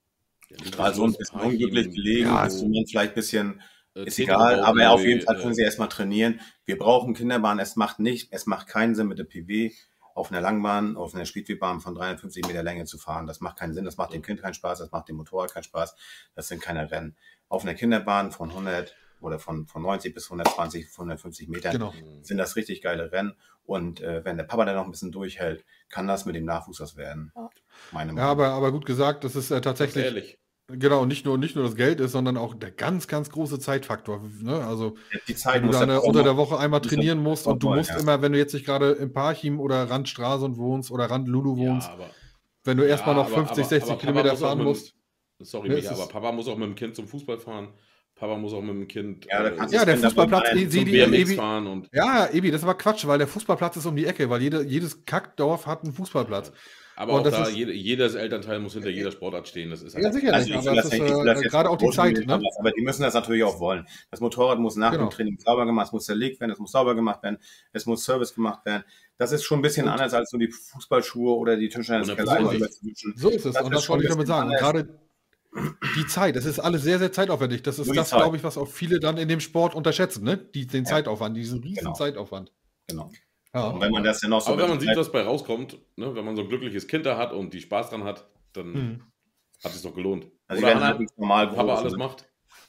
Stralsund ist ein bisschen unglücklich gelegen, Ja, ist man vielleicht ein bisschen, Äh, ist Täter egal, bauen aber auf neu, jeden Fall äh, können sie erstmal trainieren. Wir brauchen Kinderbahn, es macht nicht, es macht keinen Sinn mit der P W auf einer Langbahn, auf einer Speedwaybahn von dreihundertfünfzig Meter Länge zu fahren. Das macht keinen Sinn, das macht dem Kind keinen Spaß, das macht dem Motorrad keinen Spaß, das sind keine Rennen. Auf einer Kinderbahn von hundert oder von, von neunzig bis hundertzwanzig, hundertfünfzig Metern Genau. sind das richtig geile Rennen und äh, wenn der Papa dann noch ein bisschen durchhält, kann das mit dem Nachwuchs was werden. Ja. Meine Ja, Meinung. aber, aber gut gesagt, das ist äh, Ganz tatsächlich, ehrlich. genau, nicht nur, nicht nur das Geld ist, sondern auch der ganz, ganz große Zeitfaktor. Ne? Also, Die Zeit wenn du muss dann der äh, Papa unter der machen. Woche einmal muss trainieren der musst Papa und du wollen, musst ja. immer, wenn du jetzt nicht gerade im Parchim oder Rand Stralsund wohnst oder Rand Lulu Ja, wohnst, aber, wenn du erstmal ja, noch aber- fünfzig, aber- sechzig aber Papa Kilometer muss auch fahren mit dem- musst. Sorry, Ne, Micha, es ist- aber Papa muss auch mit dem Kind zum Fußball fahren. Papa muss auch mit dem Kind Ja, da äh, kannst Ja, der Kinder Fußballplatz, beim eh, Verein seh zum die, B M X Ebi, fahren und ja, Ebi, das war Quatsch, weil der Fußballplatz ist um die Ecke, weil jede, jedes Kackdorf hat einen Fußballplatz. aber Und auch das da, ist- jede, jedes Elternteil muss hinter jeder Sportart stehen. Das ist halt Ja, sicherlich, Also ich will aber das es ist nicht, ich will das äh, jetzt gerade auch die nicht Zeit, großartig ne? lassen, aber die müssen das natürlich auch wollen. Das Motorrad muss nach Genau. dem Training sauber gemacht, es muss zerlegt werden, es muss sauber gemacht werden, es muss Service gemacht werden. Das ist schon ein bisschen Und- anders als nur die Fußballschuhe oder die Tischtenniskeller einmal hundertprozentig. überzuwischen. So ist es. Das Und ist das schon wollte ich ein damit bisschen sagen. anders. Gerade die Zeit, das ist alles sehr, sehr zeitaufwendig. Das ist Nur die das, Zeit. glaube ich, was auch viele dann in dem Sport unterschätzen, ne? Die, den Ja. Zeitaufwand, diesen riesen Genau. Zeitaufwand. Genau. Ja. Und wenn man das dann noch so Aber wenn man sieht, betreibt- was bei rauskommt, ne, wenn man so ein glückliches Kind da hat und die Spaß dran hat, dann Hm. hat es doch gelohnt. also die Oder werden Hannah, halt normal Papa groß, alles ne? macht.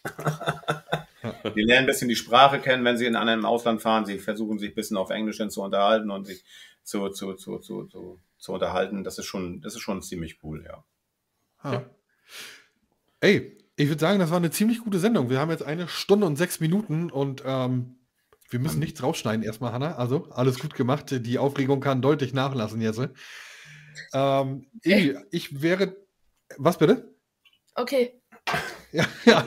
Die lernen ein bisschen die Sprache kennen, wenn sie in einem Ausland fahren. Sie versuchen sich ein bisschen auf Englisch hin zu unterhalten und sich zu, zu, zu, zu, zu, zu unterhalten. Das ist schon, das ist schon ziemlich cool, ja. Ja. Ey, ich würde sagen, das war eine ziemlich gute Sendung. Wir haben jetzt eine Stunde und sechs Minuten und ähm, wir müssen nichts rausschneiden erstmal, Hanna. Also, alles gut gemacht. Die Aufregung kann deutlich nachlassen jetzt. Ähm, Evi, ich wäre. Was bitte? Okay. Ja, ja.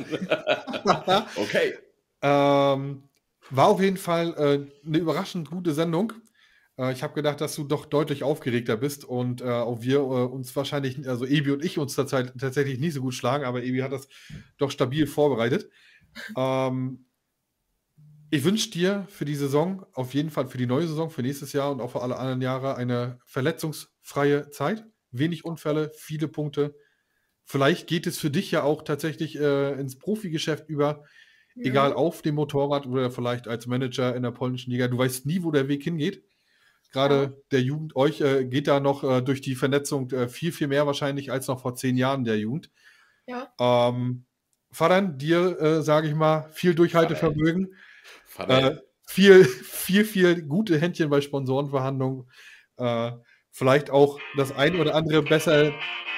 Okay. Ähm, war auf jeden Fall äh, eine überraschend gute Sendung. Äh, ich habe gedacht, dass du doch deutlich aufgeregter bist und äh, auch wir äh, uns wahrscheinlich, also Ebi und ich uns tatsä- tatsächlich nicht so gut schlagen, aber Ebi hat das doch stabil vorbereitet. Ähm, ich wünsche dir für die Saison, auf jeden Fall für die neue Saison, für nächstes Jahr und auch für alle anderen Jahre eine verletzungsfreie Zeit. Wenig Unfälle, viele Punkte. Vielleicht geht es für dich ja auch tatsächlich äh, ins Profigeschäft über. Egal auf dem Motorrad oder vielleicht als Manager in der polnischen Liga. Du weißt nie, wo der Weg hingeht. Gerade Ja. der Jugend, euch äh, geht da noch äh, durch die Vernetzung äh, viel, viel mehr wahrscheinlich als noch vor zehn Jahren der Jugend. Ja. Ähm, Fadan, dir äh, sage ich mal, viel Durchhaltevermögen, Vater, äh, viel, viel, viel gute Händchen bei Sponsorenverhandlungen. Äh, vielleicht auch das ein oder andere besser.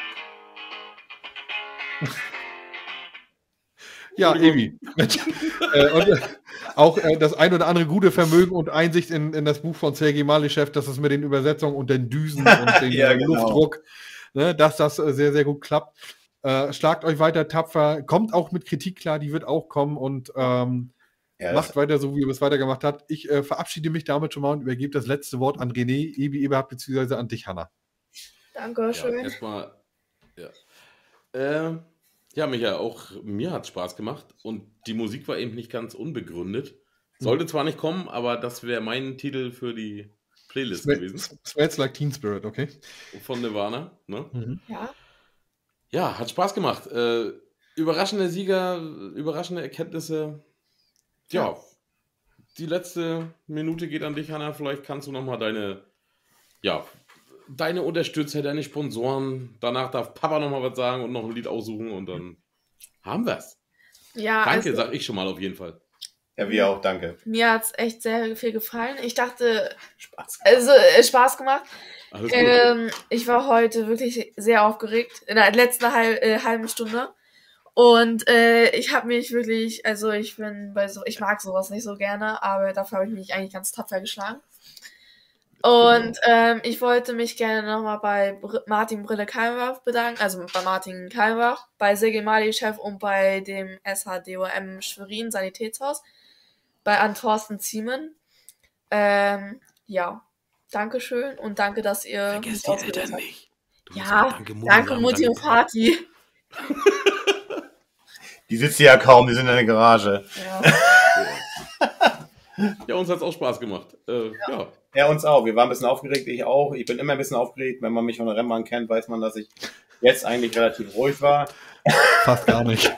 Ja, Evi. äh, und, äh, auch äh, das ein oder andere gute Vermögen und Einsicht in, in das Buch von Sergei Malischew, dass es mit den Übersetzungen und den Düsen und dem Ja, äh, genau. Luftdruck, ne, dass das äh, sehr, sehr gut klappt. Äh, schlagt euch weiter tapfer, kommt auch mit Kritik klar, die wird auch kommen und ähm, Ja, macht das, weiter so, wie ihr es weitergemacht habt. Ich äh, verabschiede mich damit schon mal und übergebe das letzte Wort an René, Ebi Eberhard, beziehungsweise an dich, Hanna. Danke ja, schön. erstmal, ja. Äh, ja, Micha, auch mir hat es Spaß gemacht und die Musik war eben nicht ganz unbegründet. Sollte zwar nicht kommen, aber das wäre mein Titel für die Playlist gewesen Smells like Teen Spirit, okay? von Nirvana. Ne? Mhm. Ja. Ja, hat Spaß gemacht. Äh, überraschende Sieger, überraschende Erkenntnisse. Ja, die letzte Minute geht an dich, Hanna. Vielleicht kannst du nochmal deine, ja, deine Unterstützer, deine Sponsoren. Danach darf Papa nochmal was sagen und noch ein Lied aussuchen und dann haben wir's. Ja, Danke, also, sag ich schon mal auf jeden Fall. ja, wir auch, danke. mir hat es echt sehr viel gefallen. Ich dachte, Spaß. also äh, Spaß gemacht. Alles gut. Ähm, ich war heute wirklich sehr aufgeregt in der letzten halb, äh, halben Stunde. Und äh, ich habe mich wirklich, also ich bin bei so, ich mag sowas nicht so gerne, aber dafür habe ich mich eigentlich ganz tapfer geschlagen. Und ähm, ich wollte mich gerne nochmal bei Br Martin Brille-Kalmbach bedanken, also bei Martin Kalmbach, bei Sergej Mali-Chef und bei dem S H D O M Schwerin Sanitätshaus, bei An Thorsten Ziemen. Ähm, ja, Dankeschön und danke, dass ihr Vergesst mich die ausgewählt Eltern habt. nicht. Du musst Ja, auch danke Mutti danke sagen, Mutti und danke Papa. Vati. Die sitzt hier ja kaum, die sind in der Garage. Ja. Ja, uns hat es auch Spaß gemacht. Äh, ja. Ja, uns auch. Wir waren ein bisschen aufgeregt, ich auch. Ich bin immer ein bisschen aufgeregt. Wenn man mich von der Rennbahn kennt, weiß man, dass ich jetzt eigentlich relativ ruhig war. Fast gar nicht.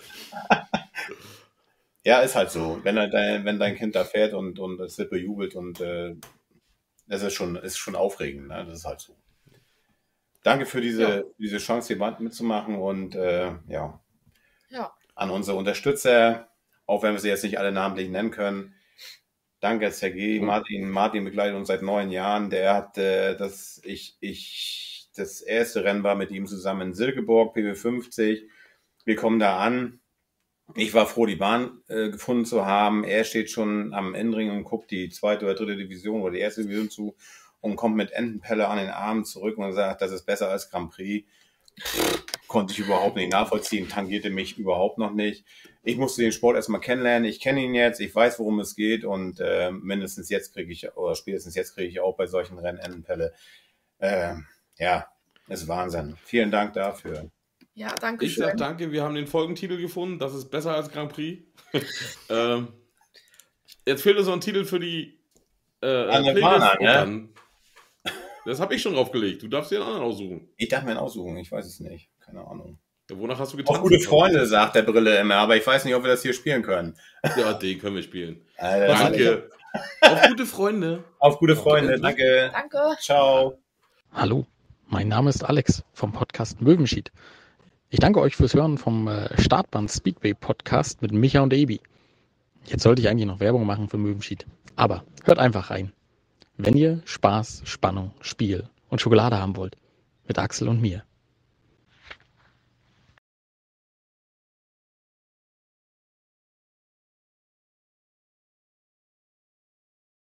Ja, ist halt so. Wenn, dein, wenn dein Kind da fährt und, und es wird bejubelt und äh, das ist schon, ist schon aufregend. Ne? Das ist halt so. Danke für diese, Ja. diese Chance, hier mitzumachen und äh, ja, Ja. an unsere Unterstützer, auch wenn wir sie jetzt nicht alle namentlich nennen können. Danke, Sergej. Mhm. Martin, Martin begleitet uns seit neun Jahren. Der hat äh, das, ich, ich, das erste Rennen war mit ihm zusammen in Silkeborg, P W fünfzig. Wir kommen da an. Ich war froh, die Bahn äh, gefunden zu haben. Er steht schon am Endring und guckt die zweite oder dritte Division oder die erste Division zu und kommt mit Entenpelle an den Armen zurück und sagt, das ist besser als Grand Prix. Konnte ich überhaupt nicht nachvollziehen, tangierte mich überhaupt noch nicht. Ich musste den Sport erstmal kennenlernen. Ich kenne ihn jetzt, ich weiß, worum es geht und äh, mindestens jetzt kriege ich, oder spätestens jetzt kriege ich auch bei solchen Rennen Entenpelle. Äh, ja, ist Wahnsinn. Vielen Dank dafür. Ja, danke Ich schön. sag danke, wir haben den Folgentitel gefunden. Das ist besser als Grand Prix. ähm, jetzt fehlt uns noch ein Titel für die äh, Anne Playlist Warner, und ne? dann, das habe ich schon draufgelegt. Du darfst dir einen anderen aussuchen. Ich darf mir einen aussuchen, ich weiß es nicht. Keine Ahnung. Ja, wonach hast du getanzt? Auf gute Freunde, sagt der Brille immer, aber ich weiß nicht, ob wir das hier spielen können. Ja, den können wir spielen. Äh, Danke. Auf gute Freunde. Auf gute Freunde, danke. Danke. Ciao. Hallo, mein Name ist Alex vom Podcast Möwenschied. Ich danke euch fürs Hören vom äh, Startbahn Speedway Podcast mit Micha und Ebi. Jetzt sollte ich eigentlich noch Werbung machen für Möwenschied, aber hört einfach rein. Wenn ihr Spaß, Spannung, Spiel und Schokolade haben wollt, mit Axel und mir.